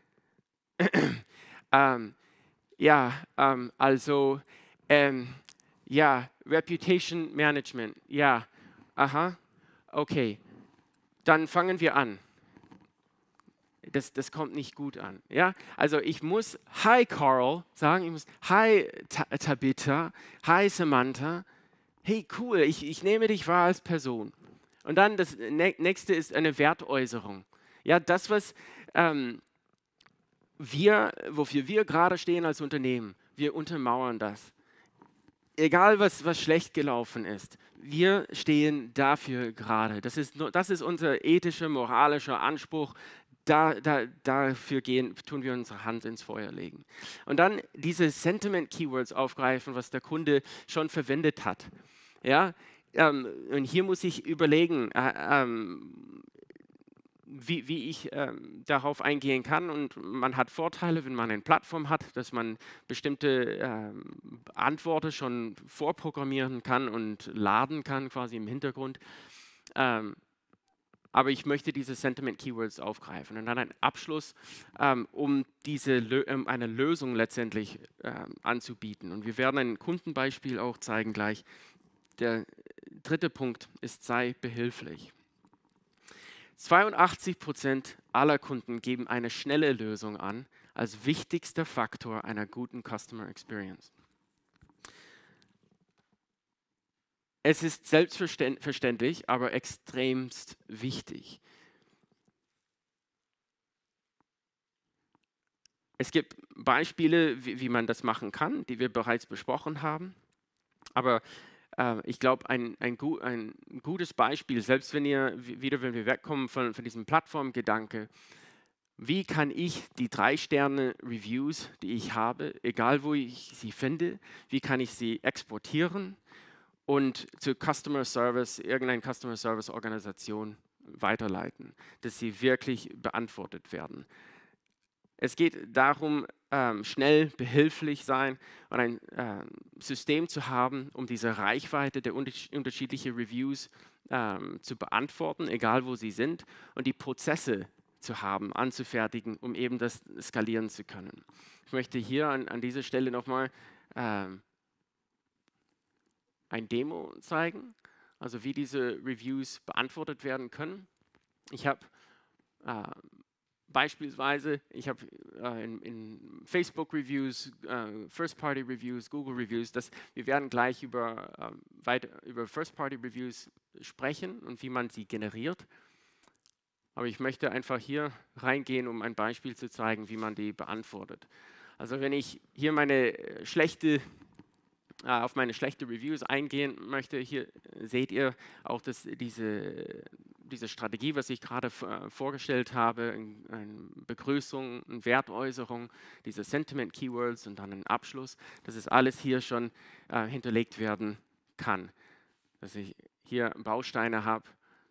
ähm, ja, ähm, also, ähm, ja, Reputation Management, ja, aha, okay, dann fangen wir an. Das, das kommt nicht gut an. Ja? Also ich muss Hi Carl sagen, ich muss Hi Tabitha, Hi Samantha, hey cool, ich, ich nehme dich wahr als Person. Und dann das nächste ist eine Wertäußerung. Ja, das, was ähm, wir, wofür wir gerade stehen als Unternehmen, wir untermauern das. Egal, was, was schlecht gelaufen ist, wir stehen dafür gerade. Das ist, das ist unser ethischer, moralischer Anspruch. Da, da, dafür gehen, tun wir unsere Hand ins Feuer legen. Und dann diese Sentiment-Keywords aufgreifen, was der Kunde schon verwendet hat. Ja? Ähm, und hier muss ich überlegen, äh, ähm, wie, wie ich ähm, darauf eingehen kann. Und man hat Vorteile, wenn man eine Plattform hat, dass man bestimmte ähm, Antworten schon vorprogrammieren kann und laden kann, quasi im Hintergrund. Ähm, Aber ich möchte diese Sentiment-Keywords aufgreifen und dann einen Abschluss, ähm, um diese ähm, eine Lösung letztendlich ähm, anzubieten. Und wir werden ein Kundenbeispiel auch zeigen gleich. Der dritte Punkt ist, sei behilflich. zweiundachtzig Prozent aller Kunden geben eine schnelle Lösung an als wichtigster Faktor einer guten Customer Experience. Es ist selbstverständlich, aber extremst wichtig. Es gibt Beispiele, wie, wie man das machen kann, die wir bereits besprochen haben. Aber äh, ich glaube, ein, ein, gu ein gutes Beispiel, selbst wenn ihr wieder, wenn wir wegkommen von, von diesem Plattformgedanke, wie kann ich die drei Sterne Reviews, die ich habe, egal wo ich sie finde, wie kann ich sie exportieren und zu Customer Service, irgendeine Customer Service Organisation weiterleiten, dass sie wirklich beantwortet werden. Es geht darum, ähm, schnell behilflich sein und ein ähm, System zu haben, um diese Reichweite der unterschiedlichen Reviews ähm, zu beantworten, egal wo sie sind, und die Prozesse zu haben, anzufertigen, um eben das skalieren zu können. Ich möchte hier an, an dieser Stelle nochmal ähm, ein Demo zeigen, also wie diese Reviews beantwortet werden können. Ich habe äh, beispielsweise, ich habe äh, in, in Facebook-Reviews, äh, First-Party-Reviews, Google-Reviews, wir werden gleich über, äh, weiter, über First-Party-Reviews sprechen und wie man sie generiert. Aber ich möchte einfach hier reingehen, um ein Beispiel zu zeigen, wie man die beantwortet. Also wenn ich hier meine schlechte auf meine schlechte Reviews eingehen möchte, hier seht ihr auch, dass diese, diese Strategie, was ich gerade vorgestellt habe, eine Begrüßung, eine Wertäußerung, diese Sentiment-Keywords und dann ein Abschluss, dass es alles hier schon äh, hinterlegt werden kann. Dass ich hier Bausteine habe.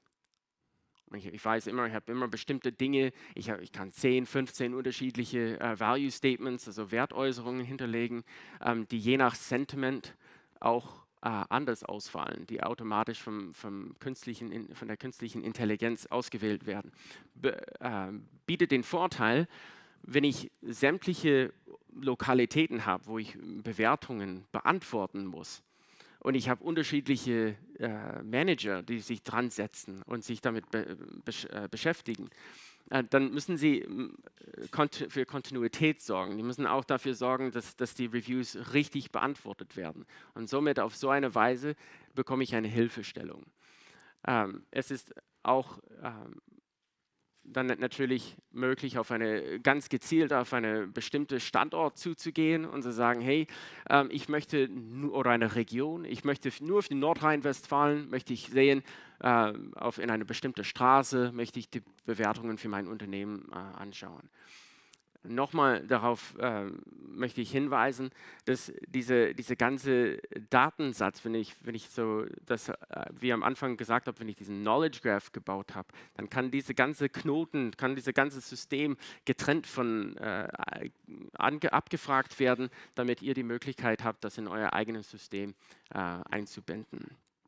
Ich, ich weiß immer, ich habe immer bestimmte Dinge, ich, hab, ich kann zehn, fünfzehn unterschiedliche äh, Value Statements, also Wertäußerungen hinterlegen, ähm, die je nach Sentiment auch äh, anders ausfallen, die automatisch vom, vom künstlichen, von der künstlichen Intelligenz ausgewählt werden. Be, äh, bietet den Vorteil, wenn ich sämtliche Lokalitäten habe, wo ich Bewertungen beantworten muss, und ich habe unterschiedliche äh, Manager, die sich dran setzen und sich damit be besch äh, beschäftigen, äh, dann müssen sie äh, kont für Kontinuität sorgen. Die müssen auch dafür sorgen, dass, dass die Reviews richtig beantwortet werden. Und somit auf so eine Weise bekomme ich eine Hilfestellung. Ähm, es ist auch ähm, dann natürlich möglich, auf eine ganz gezielt auf eine bestimmte Standort zuzugehen und zu sagen, hey, ähm, ich möchte nur, oder eine Region, ich möchte nur für Nordrhein-Westfalen, möchte ich sehen, äh, auf, in eine bestimmte Straße, möchte ich die Bewertungen für mein Unternehmen äh, anschauen. Nochmal darauf äh, möchte ich hinweisen, dass diese, diese ganze Datensatz, wenn ich, wenn ich so, das, äh, wie am Anfang gesagt habe, wenn ich diesen Knowledge Graph gebaut habe, dann kann diese ganze Knoten, kann dieses ganze System getrennt von äh, ange, abgefragt werden, damit ihr die Möglichkeit habt, das in euer eigenes System äh, einzubinden.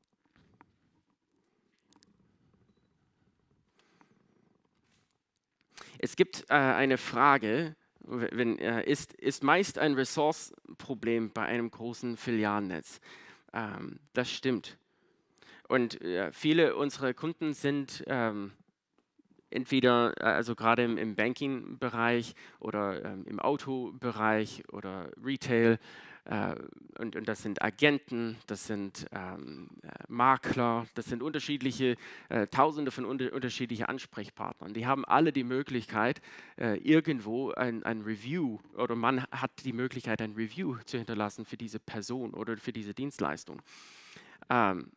Es gibt äh, eine Frage, wenn, äh, ist, ist meist ein Ressourcenproblem bei einem großen Filialnetz. Ähm, das stimmt. Und äh, viele unserer Kunden sind ähm, entweder, äh, also gerade im, im Banking-Bereich oder ähm, im Autobereich oder Retail, äh, und, und das sind Agenten, das sind ähm, äh, Makler, das sind unterschiedliche, äh, tausende von unter, unterschiedlichen Ansprechpartnern. Die haben alle die Möglichkeit, äh, irgendwo ein, ein Review, oder man hat die Möglichkeit, ein Review zu hinterlassen für diese Person oder für diese Dienstleistung. Ähm,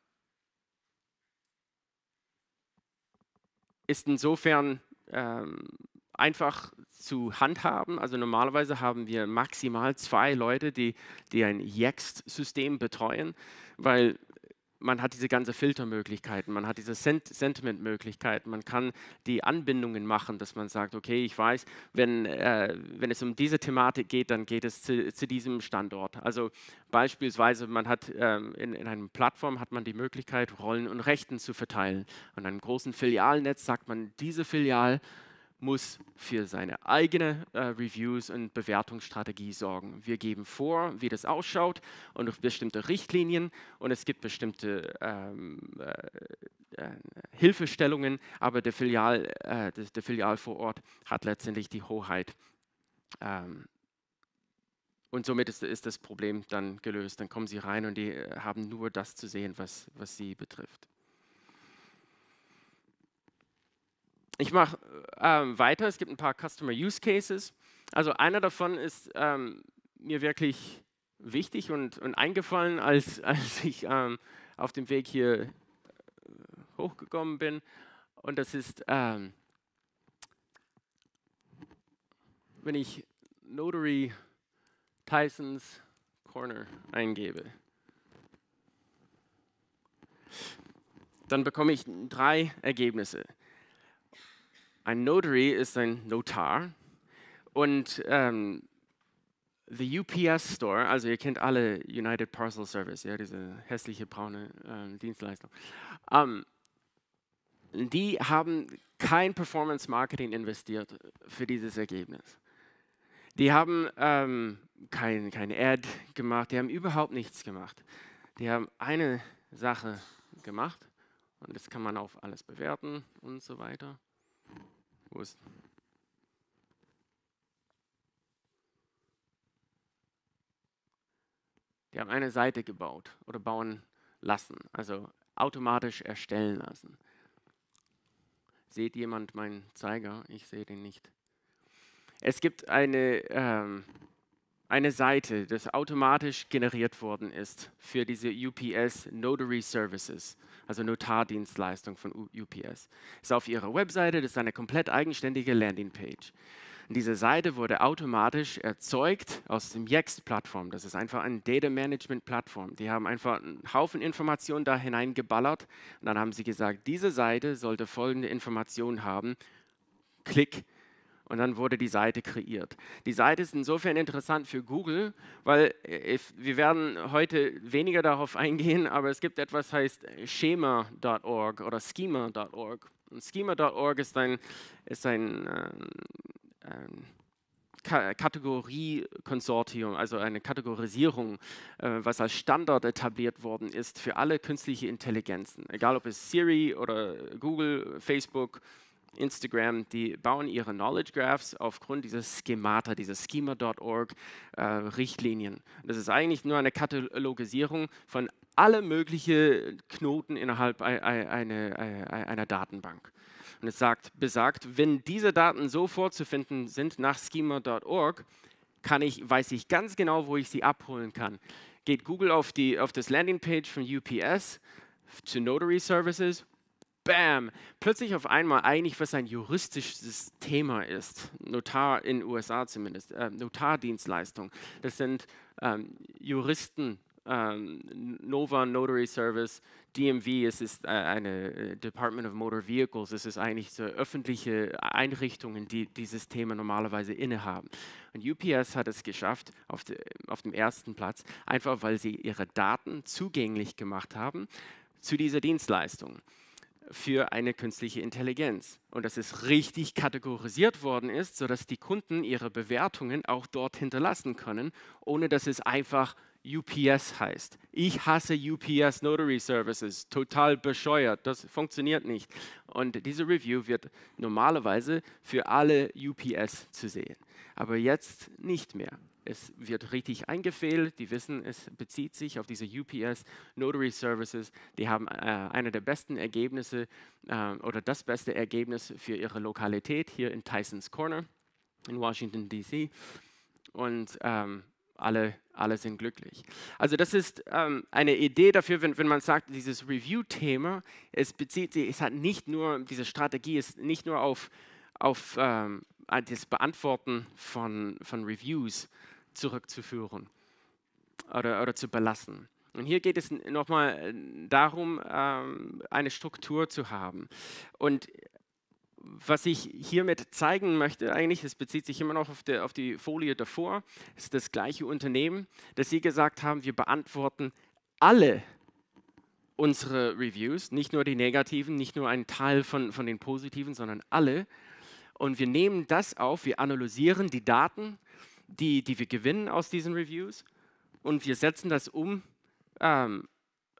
ist insofern ähm, einfach zu handhaben. Also normalerweise haben wir maximal zwei Leute, die, die ein Yext-System betreuen, weil man hat diese ganze Filtermöglichkeiten, man hat diese Sent Sentiment-Möglichkeiten, man kann die Anbindungen machen, dass man sagt, okay, ich weiß, wenn, äh, wenn es um diese Thematik geht, dann geht es zu, zu diesem Standort. Also beispielsweise, man hat ähm, in, in einer Plattform hat man die Möglichkeit, Rollen und Rechten zu verteilen. Und in einem großen Filialnetz sagt man, diese Filial muss für seine eigene äh, Reviews und Bewertungsstrategie sorgen. Wir geben vor, wie das ausschaut und durch bestimmte Richtlinien, und es gibt bestimmte ähm, äh, äh, Hilfestellungen, aber der Filial, äh, der, der Filial vor Ort hat letztendlich die Hoheit. Ähm, Und somit ist, ist das Problem dann gelöst. Dann kommen sie rein und die äh, haben nur das zu sehen, was, was sie betrifft. Ich mache ähm, weiter. Es gibt ein paar Customer Use Cases. Also einer davon ist ähm, mir wirklich wichtig und, und eingefallen, als, als ich ähm, auf dem Weg hier äh, hochgekommen bin. Und das ist, ähm, wenn ich Notary Tysons Corner eingebe, dann bekomme ich drei Ergebnisse. Ein Notary ist ein Notar und ähm, the U P S Store, also ihr kennt alle United Parcel Service, ja, diese hässliche braune äh, Dienstleistung, ähm, die haben kein Performance Marketing investiert für dieses Ergebnis. Die haben ähm, kein, kein Ad gemacht, die haben überhaupt nichts gemacht. Die haben eine Sache gemacht und das kann man auf alles bewerten und so weiter. Wo ist Die haben eine Seite gebaut oder bauen lassen, also automatisch erstellen lassen. Seht jemand meinen Zeiger? Ich sehe den nicht. Es gibt eine, ähm, eine Seite, das automatisch generiert worden ist für diese U P S Notary Services, also Notardienstleistung von U P S. Ist auf ihrer Webseite, das ist eine komplett eigenständige Landingpage. Und diese Seite wurde automatisch erzeugt aus dem Yext-Plattform. Das ist einfach eine Data-Management-Plattform. Die haben einfach einen Haufen Informationen da hineingeballert und dann haben sie gesagt, diese Seite sollte folgende Informationen haben. Klick. Und dann wurde die Seite kreiert. Die Seite ist insofern interessant für Google, weil wir werden heute weniger darauf eingehen, aber es gibt etwas, das heißt schema Punkt org oder schema Punkt org. Und schema Punkt org ist ein, ist ein ähm, Kategoriekonsortium, also eine Kategorisierung, äh, was als Standard etabliert worden ist für alle künstliche Intelligenzen. Egal ob es Siri oder Google, Facebook, Instagram, die bauen ihre Knowledge Graphs aufgrund dieser Schemata, dieser schema Punkt org äh, Richtlinien. Das ist eigentlich nur eine Katalogisierung von alle möglichen Knoten innerhalb einer, einer, einer Datenbank. Und es sagt, besagt, wenn diese Daten so vorzufinden sind nach schema Punkt org, kann ich, weiß ich ganz genau, wo ich sie abholen kann. Geht Google auf, die, auf das Landingpage von U P S zu Notary Services, bam, plötzlich auf einmal eigentlich, was ein juristisches Thema ist, Notar in den U S A zumindest, äh, Notardienstleistung. Das sind ähm, Juristen, ähm, Nova Notary Service, D M V, es ist äh, eine äh, Department of Motor Vehicles, es ist eigentlich so öffentliche Einrichtungen, die dieses Thema normalerweise innehaben. Und U P S hat es geschafft, auf, de, auf dem ersten Platz, einfach weil sie ihre Daten zugänglich gemacht haben zu dieser Dienstleistung für eine künstliche Intelligenz. Und dass es richtig kategorisiert worden ist, sodass die Kunden ihre Bewertungen auch dort hinterlassen können, ohne dass es einfach U P S heißt. Ich hasse U P S Notary Services, total bescheuert, das funktioniert nicht. Und diese Review wird normalerweise für alle U P S zu sehen, aber jetzt nicht mehr. Es wird richtig eingefehlt, die wissen, es bezieht sich auf diese U P S Notary Services. Die haben äh, eine der besten Ergebnisse äh, oder das beste Ergebnis für ihre Lokalität hier in Tysons Corner in Washington D C und ähm, alle, alle sind glücklich. Also das ist ähm, eine Idee dafür, wenn, wenn man sagt, dieses Review-Thema, es bezieht sich, es hat nicht nur, diese Strategie ist nicht nur auf, auf ähm, das Beantworten von, von Reviews zurückzuführen oder, oder zu belassen. Und hier geht es nochmal darum, ähm, eine Struktur zu haben. Und was ich hiermit zeigen möchte, eigentlich, es bezieht sich immer noch auf die, auf die Folie davor, ist das gleiche Unternehmen, dass sie gesagt haben, wir beantworten alle unsere Reviews, nicht nur die negativen, nicht nur einen Teil von, von den positiven, sondern alle. Und wir nehmen das auf, wir analysieren die Daten, die, die wir gewinnen aus diesen Reviews und wir setzen das um, ähm,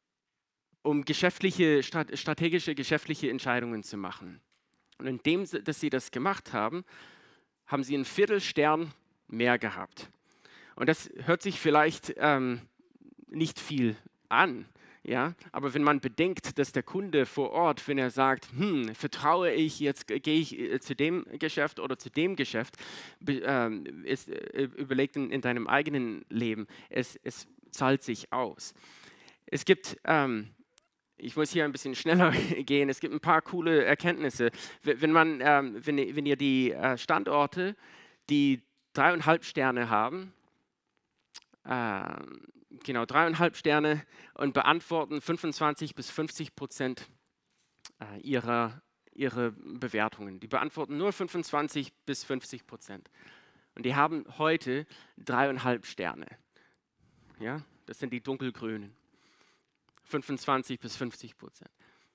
um geschäftliche, strategische geschäftliche Entscheidungen zu machen. Und indem, dass sie das gemacht haben, haben sie einen Viertelstern mehr gehabt. Und das hört sich vielleicht ähm, nicht viel an, ja, aber wenn man bedenkt, dass der Kunde vor Ort, wenn er sagt, hm, vertraue ich, jetzt gehe ich äh, zu dem Geschäft oder zu dem Geschäft, be, ähm, ist, äh, überlegt in, in deinem eigenen Leben, es, es zahlt sich aus. Es gibt, ähm, ich muss hier ein bisschen schneller gehen, es gibt ein paar coole Erkenntnisse. Wenn, man, ähm, wenn, wenn ihr die äh, Standorte, die dreieinhalb Sterne haben, ähm, genau, dreieinhalb Sterne und beantworten fünfundzwanzig bis fünfzig Prozent äh, ihrer, ihrer Bewertungen. Die beantworten nur fünfundzwanzig bis fünfzig Prozent. Und die haben heute dreieinhalb Sterne. Ja, das sind die dunkelgrünen. fünfundzwanzig bis fünfzig Prozent.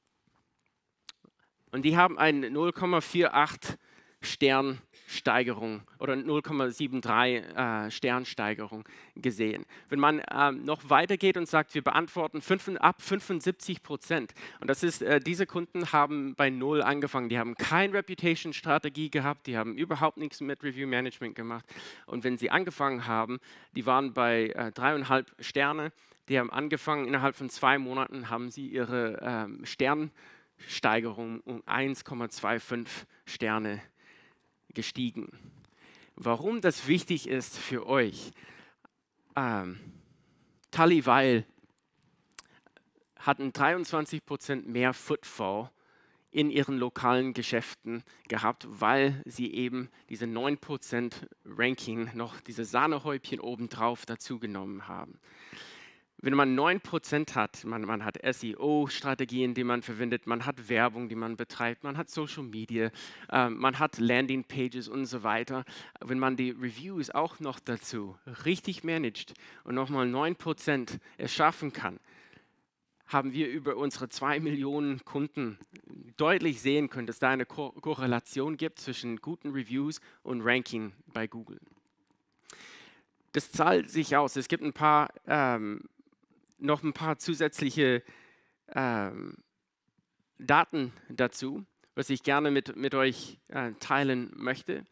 Und die haben eine null Komma achtzig Stern Steigerung oder null Komma dreiundsiebzig äh, Sternsteigerung gesehen. Wenn man ähm, noch weitergeht und sagt, wir beantworten fünf, ab fünfundsiebzig Prozent, und das ist, äh, diese Kunden haben bei Null angefangen, die haben keine Reputation-Strategie gehabt, die haben überhaupt nichts mit Review-Management gemacht, und wenn sie angefangen haben, die waren bei äh, dreieinhalb Sterne, die haben angefangen, innerhalb von zwei Monaten haben sie ihre ähm, Sternsteigerung um eins Komma fünfundzwanzig Sterne gestiegen. Warum das wichtig ist für euch? Ähm, Tully Weil hatten dreiundzwanzig Prozent mehr Footfall in ihren lokalen Geschäften gehabt, weil sie eben diese neun Prozent Ranking noch diese Sahnehäubchen obendrauf dazu genommen haben. Wenn man neun Prozent hat, man, man hat S E O-Strategien, die man verwendet, man hat Werbung, die man betreibt, man hat Social Media, äh, man hat Landing-Pages und so weiter. Wenn man die Reviews auch noch dazu richtig managt und nochmal neun Prozent erschaffen kann, haben wir über unsere zwei Millionen Kunden deutlich sehen können, dass da eine Ko- Korrelation gibt zwischen guten Reviews und Ranking bei Google. Das zahlt sich aus. Es gibt ein paar ähm, noch ein paar zusätzliche ähm, Daten dazu, was ich gerne mit, mit euch äh, teilen möchte.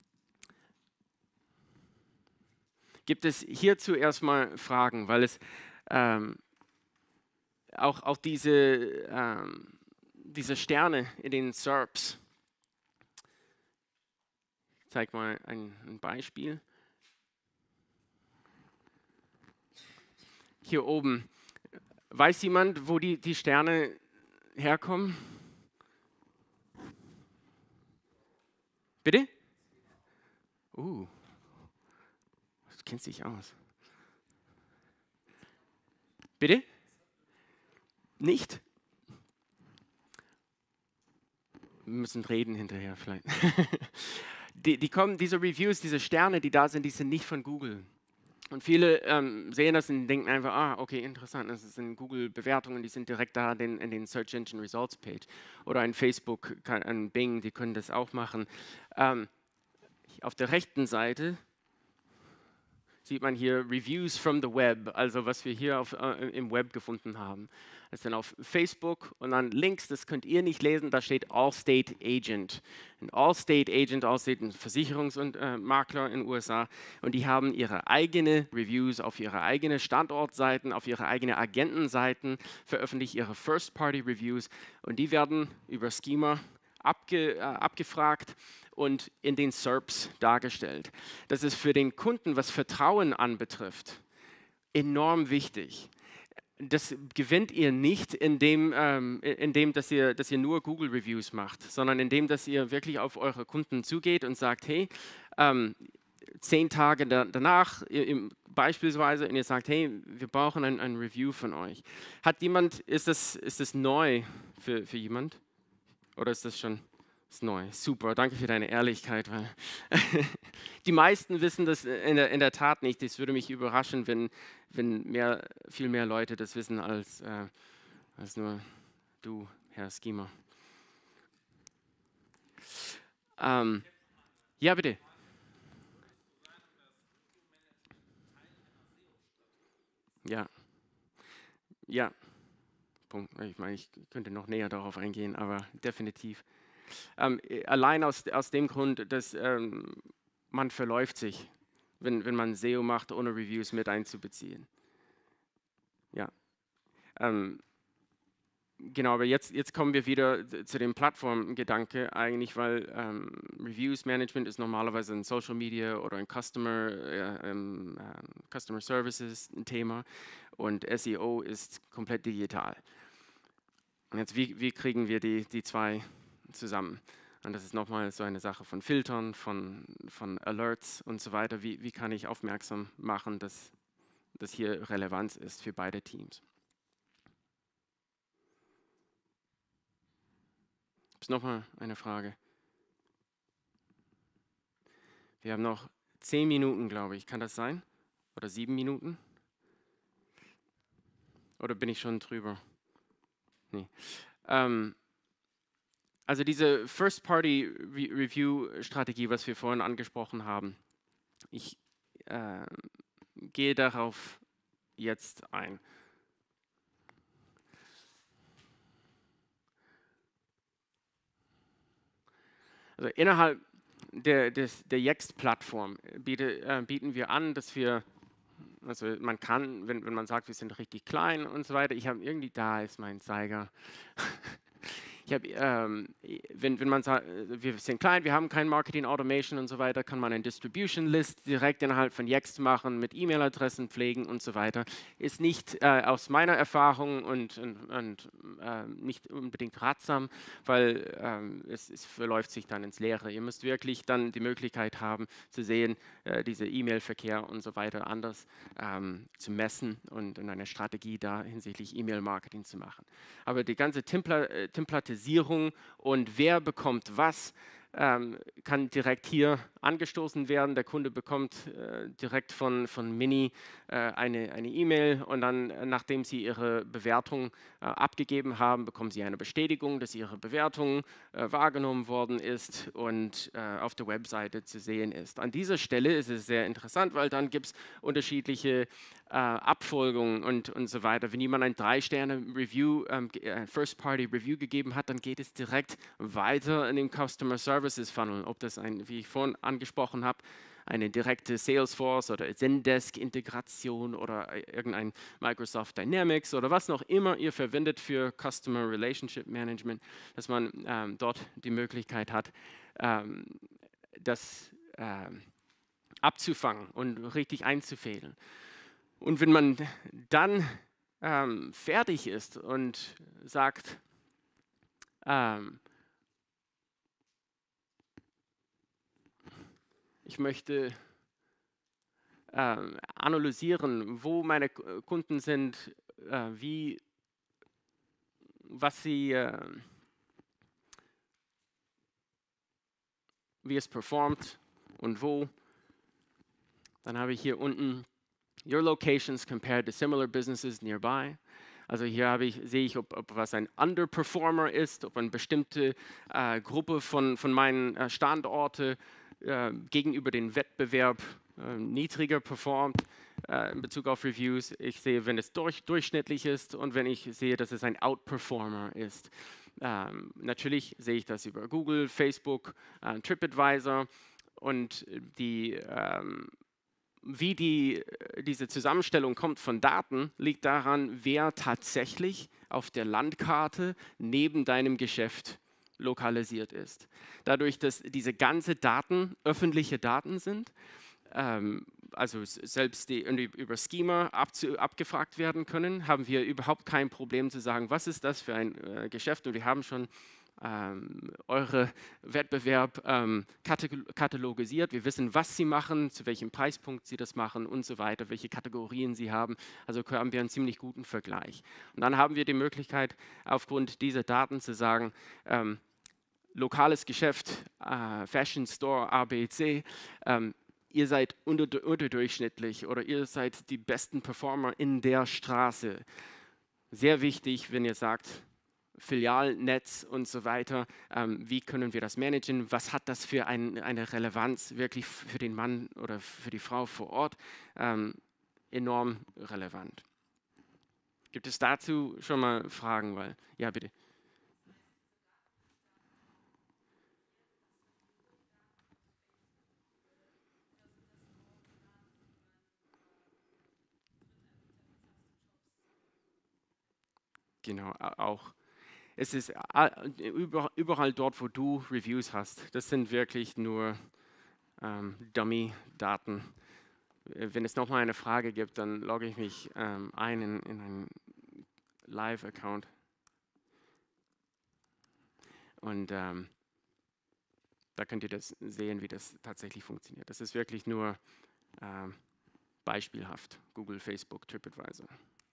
Gibt es hierzu erstmal Fragen, weil es ähm, auch, auch diese, ähm, diese Sterne in den S E R Ps, ich zeige mal ein, ein Beispiel. Hier oben, weiß jemand, wo die, die Sterne herkommen? Bitte? Uh, das kennt sich aus. Bitte? Nicht? Wir müssen reden hinterher vielleicht. die, die kommen, diese Reviews, diese Sterne, die da sind, die sind nicht von Google. Und viele ähm, sehen das und denken einfach, ah, okay, interessant, das sind Google-Bewertungen, die sind direkt da in, in den Search Engine Results Page. Oder ein Facebook, ein Bing, die können das auch machen. Ähm, auf der rechten Seite sieht man hier Reviews from the Web, also was wir hier auf, äh, im Web gefunden haben. Das ist dann auf Facebook und dann links, das könnt ihr nicht lesen, da steht Allstate Agent. Ein Allstate Agent, Allstate ein Versicherungsmakler äh, in den U S A, und die haben ihre eigenen Reviews auf ihre eigenen Standortseiten, auf ihre eigenen Agentenseiten, veröffentlichen ihre First-Party-Reviews, und die werden über Schema abge, äh, abgefragt und in den S E R Ps dargestellt. Das ist für den Kunden, was Vertrauen anbetrifft, enorm wichtig. Das gewinnt ihr nicht, indem, ähm, indem dass, ihr, dass ihr nur Google-Reviews macht, sondern indem, dass ihr wirklich auf eure Kunden zugeht und sagt, hey, ähm, zehn Tage da, danach, ihr, beispielsweise, und ihr sagt, hey, wir brauchen ein, ein Review von euch. Hat jemand, ist das, ist das neu für, für jemand? Oder ist das schon ist neu? Super, danke für deine Ehrlichkeit. Weil die meisten wissen das in der, in der Tat nicht. Es würde mich überraschen, wenn, wenn mehr, viel mehr Leute das wissen als, äh, als nur du, Herr Schema. Ähm, ja, bitte. Ja, ja. Punkt. Ich meine, ich könnte noch näher darauf eingehen, aber definitiv. Ähm, allein aus, aus dem Grund, dass ähm, man verläuft sich. wenn, wenn man S E O macht, ohne Reviews mit einzubeziehen. Ja. Ähm, Genau, aber jetzt, jetzt kommen wir wieder zu dem Plattformgedanke eigentlich, weil ähm, Reviews Management ist normalerweise ein Social Media oder ein Customer, äh, ähm, äh, Customer Services ein Thema und S E O ist komplett digital. Und jetzt, wie, wie kriegen wir die, die zwei zusammen? Und das ist nochmal so eine Sache von Filtern, von, von Alerts und so weiter. Wie, wie kann ich aufmerksam machen, dass das hier Relevanz ist für beide Teams? Gibt es nochmal eine Frage? Wir haben noch zehn Minuten, glaube ich. Kann das sein? Oder sieben Minuten? Oder bin ich schon drüber? Nee. Ähm, also diese First-Party-Review-Strategie, was wir vorhin angesprochen haben, ich äh, gehe darauf jetzt ein. Also innerhalb der, des, der Yext-Plattform biete, äh, bieten wir an, dass wir, also man kann, wenn, wenn man sagt, wir sind richtig klein und so weiter, ich habe irgendwie, da ist mein Zeiger. Ich habe, ähm, wenn, wenn man sagt, wir sind klein, wir haben kein Marketing Automation und so weiter, kann man eine Distribution List direkt innerhalb von Yext machen, mit E-Mail-Adressen pflegen und so weiter. Ist nicht äh, aus meiner Erfahrung und, und, und äh, nicht unbedingt ratsam, weil ähm, es, es verläuft sich dann ins Leere. Ihr müsst wirklich dann die Möglichkeit haben zu sehen, äh, diese E-Mail-Verkehr und so weiter anders ähm, zu messen und, und eine Strategie da hinsichtlich E-Mail-Marketing zu machen. Aber die ganze Templa äh, Templatisierung und wer bekommt was, ähm, kann direkt hier angestoßen werden. Der Kunde bekommt äh, direkt von, von Mini äh, eine eine E-Mail und dann, äh, nachdem Sie Ihre Bewertung äh, abgegeben haben, bekommen Sie eine Bestätigung, dass Ihre Bewertung äh, wahrgenommen worden ist und äh, auf der Webseite zu sehen ist. An dieser Stelle ist es sehr interessant, weil dann gibt es unterschiedliche äh, Abfolgungen und, und so weiter. Wenn jemand ein Drei-Sterne-Review, ähm, First-Party-Review gegeben hat, dann geht es direkt weiter in den Customer Services Funnel. Ob das ein, wie ich vorhin angesprochen habe, eine direkte Salesforce oder Zendesk-Integration oder irgendein Microsoft Dynamics oder was noch immer ihr verwendet für Customer Relationship Management, dass man ähm, dort die Möglichkeit hat, ähm, das ähm, abzufangen und richtig einzufädeln. Und wenn man dann ähm, fertig ist und sagt, ähm, ich möchte ähm, analysieren, wo meine Kunden sind, äh, wie, was sie, äh, wie es performt und wo, dann habe ich hier unten Your locations compared to similar businesses nearby. Also hier habe ich, sehe ich, ob, ob was ein Underperformer ist, ob eine bestimmte äh, Gruppe von, von meinen äh, Standorten äh, gegenüber dem Wettbewerb äh, niedriger performt äh, in Bezug auf Reviews. Ich sehe, wenn es durch, durchschnittlich ist und wenn ich sehe, dass es ein Outperformer ist. Ähm, natürlich sehe ich das über Google, Facebook, äh, TripAdvisor und die ähm, wie die, diese Zusammenstellung kommt von Daten, liegt daran, wer tatsächlich auf der Landkarte neben deinem Geschäft lokalisiert ist. Dadurch, dass diese ganzen Daten öffentliche Daten sind, ähm, also selbst die über Schema abzu, abgefragt werden können, haben wir überhaupt kein Problem zu sagen, was ist das für ein äh, Geschäft, und wir haben schon ähm, eure Wettbewerb ähm, katalogisiert. Wir wissen, was sie machen, zu welchem Preispunkt sie das machen und so weiter, welche Kategorien sie haben. Also haben wir einen ziemlich guten Vergleich. Und dann haben wir die Möglichkeit, aufgrund dieser Daten zu sagen, ähm, lokales Geschäft, äh, Fashion Store A B C, ähm, ihr seid unter, unterdurchschnittlich oder ihr seid die besten Performer in der Straße. Sehr wichtig, wenn ihr sagt, Filialnetz und so weiter, ähm, wie können wir das managen, was hat das für ein, eine Relevanz wirklich für den Mann oder für die Frau vor Ort, ähm, enorm relevant. Gibt es dazu schon mal Fragen? Weil, ja, bitte. Genau, auch. Es ist überall dort, wo du Reviews hast. Das sind wirklich nur ähm, Dummy-Daten. Wenn es nochmal eine Frage gibt, dann logge ich mich ähm, ein in, in einen Live-Account. Und ähm, da könnt ihr das sehen, wie das tatsächlich funktioniert. Das ist wirklich nur ähm, beispielhaft. Google, Facebook, TripAdvisor.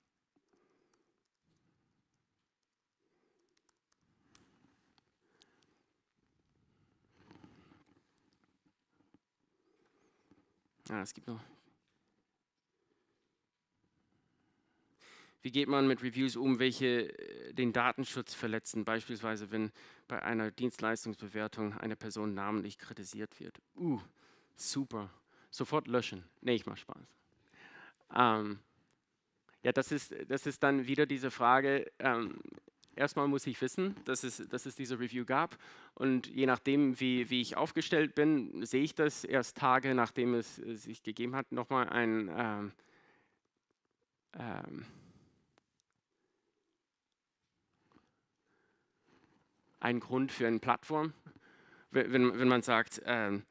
Ah, es gibt noch. Wie geht man mit Reviews um, welche den Datenschutz verletzen? Beispielsweise, wenn bei einer Dienstleistungsbewertung eine Person namentlich kritisiert wird. Uh, super. Sofort löschen. Nee, ich mache Spaß. Ähm, ja, das ist, das ist dann wieder diese Frage. Ähm, erstmal muss ich wissen, dass es, dass es diese Review gab. Und je nachdem, wie, wie ich aufgestellt bin, sehe ich das erst Tage, nachdem es äh, sich gegeben hat, nochmal ein ähm, ähm, ein Grund für eine Plattform. Wenn, wenn man sagt, ähm,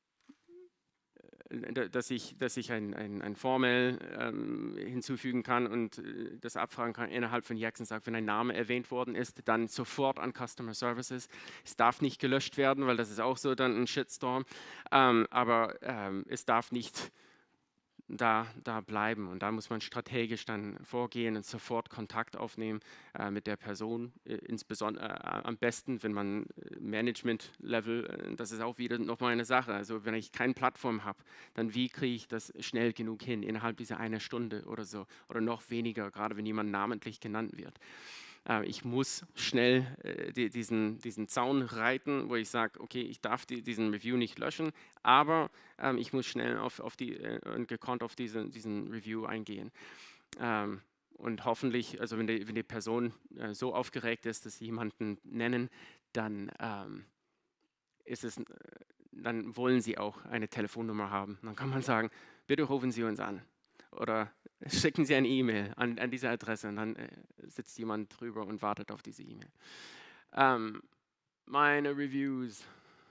dass ich, dass ich ein, ein, ein Formel ähm, hinzufügen kann und äh, das abfragen kann innerhalb von Jackson, sagt, wenn ein Name erwähnt worden ist, dann sofort an Customer Services. Es darf nicht gelöscht werden, weil das ist auch so dann ein Shitstorm, ähm, aber ähm, es darf nicht Da, da bleiben. Und da muss man strategisch dann vorgehen und sofort Kontakt aufnehmen äh, mit der Person. Äh, insbesondere äh, am besten, wenn man äh, Management-Level, äh, das ist auch wieder nochmal eine Sache. Also wenn ich keine Plattform habe, dann wie kriege ich das schnell genug hin, innerhalb dieser einer Stunde oder so, oder noch weniger, gerade wenn jemand namentlich genannt wird. Äh, ich muss schnell äh, die, diesen, diesen Zaun reiten, wo ich sage, okay, ich darf die, diesen Review nicht löschen, aber ähm, ich muss schnell auf, auf die, äh, und gekonnt auf diese, diesen Review eingehen. Ähm, und hoffentlich, also wenn die, wenn die Person äh, so aufgeregt ist, dass sie jemanden nennen, dann ähm, ist es, äh, dann wollen sie auch eine Telefonnummer haben. Dann kann man sagen, bitte rufen Sie uns an. Oder schicken Sie eine E-Mail an, an diese Adresse und dann äh, sitzt jemand drüber und wartet auf diese E-Mail. Ähm, meine Reviews.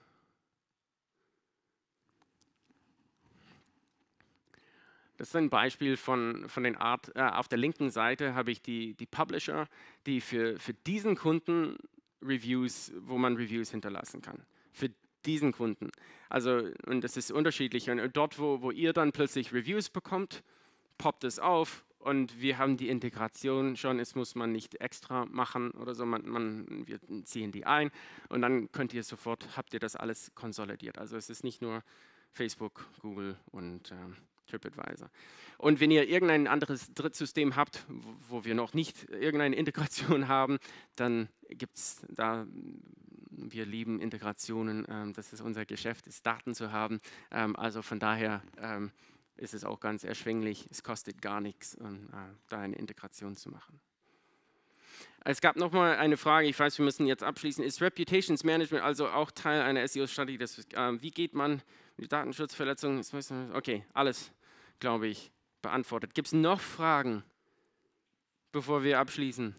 Das ist ein Beispiel von, von den Art, äh, auf der linken Seite habe ich die, die Publisher, die für, für diesen Kunden Reviews, wo man Reviews hinterlassen kann. Für diesen Kunden. Also, und das ist unterschiedlich. Und dort, wo, wo ihr dann plötzlich Reviews bekommt, poppt es auf und wir haben die Integration schon, es muss man nicht extra machen oder so, man, man, wir ziehen die ein und dann könnt ihr sofort, habt ihr das alles konsolidiert. Also es ist nicht nur Facebook, Google und äh, TripAdvisor. Und wenn ihr irgendein anderes Drittsystem habt, wo, wo wir noch nicht irgendeine Integration haben, dann gibt es da, wir lieben Integrationen, ähm, das ist unser Geschäft, ist Daten zu haben, ähm, also von daher ähm, ist es auch ganz erschwinglich, es kostet gar nichts, um äh, da eine Integration zu machen. Es gab noch mal eine Frage, ich weiß, wir müssen jetzt abschließen, ist Reputations Management also auch Teil einer S E O-Strategie? Äh, wie geht man mit Datenschutzverletzungen? Okay, alles, glaube ich, beantwortet. Gibt es noch Fragen, bevor wir abschließen?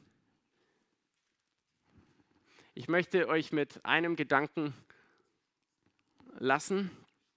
Ich möchte euch mit einem Gedanken lassen.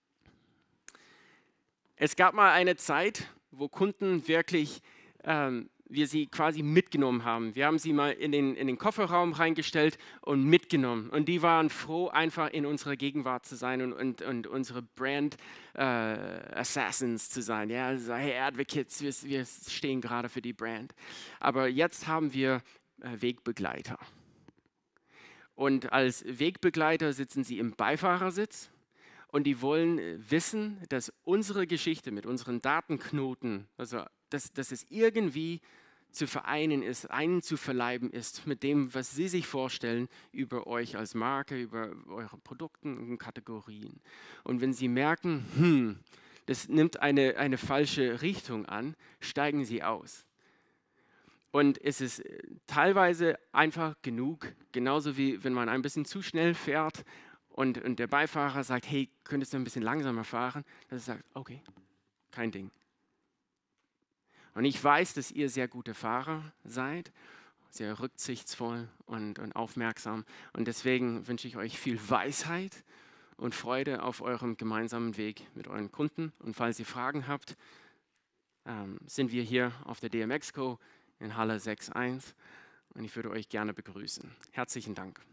Es gab mal eine Zeit, wo Kunden wirklich, ähm, wir sie quasi mitgenommen haben. Wir haben sie mal in den, in den Kofferraum reingestellt und mitgenommen. Und die waren froh, einfach in unserer Gegenwart zu sein und, und, und unsere Brand äh, Assassins zu sein. Ja, also, hey Advocates, wir, wir stehen gerade für die Brand. Aber jetzt haben wir äh, Wegbegleiter. Und als Wegbegleiter sitzen sie im Beifahrersitz. Und die wollen wissen, dass unsere Geschichte mit unseren Datenknoten, also dass, dass es irgendwie zu vereinen ist, einen zu verleiben ist mit dem, was sie sich vorstellen über euch als Marke, über eure Produkte und Kategorien. Und wenn sie merken, hm, das nimmt eine, eine falsche Richtung an, steigen sie aus. Und es ist teilweise einfach genug, genauso wie wenn man ein bisschen zu schnell fährt, Und, und der Beifahrer sagt, hey, könntest du ein bisschen langsamer fahren? Dass er sagt, okay, kein Ding. Und ich weiß, dass ihr sehr gute Fahrer seid. sehr rücksichtsvoll und, und aufmerksam. Und deswegen wünsche ich euch viel Weisheit und Freude auf eurem gemeinsamen Weg mit euren Kunden. Und falls ihr Fragen habt, ähm, sind wir hier auf der D M Exco in Halle sechs Punkt eins und ich würde euch gerne begrüßen. Herzlichen Dank.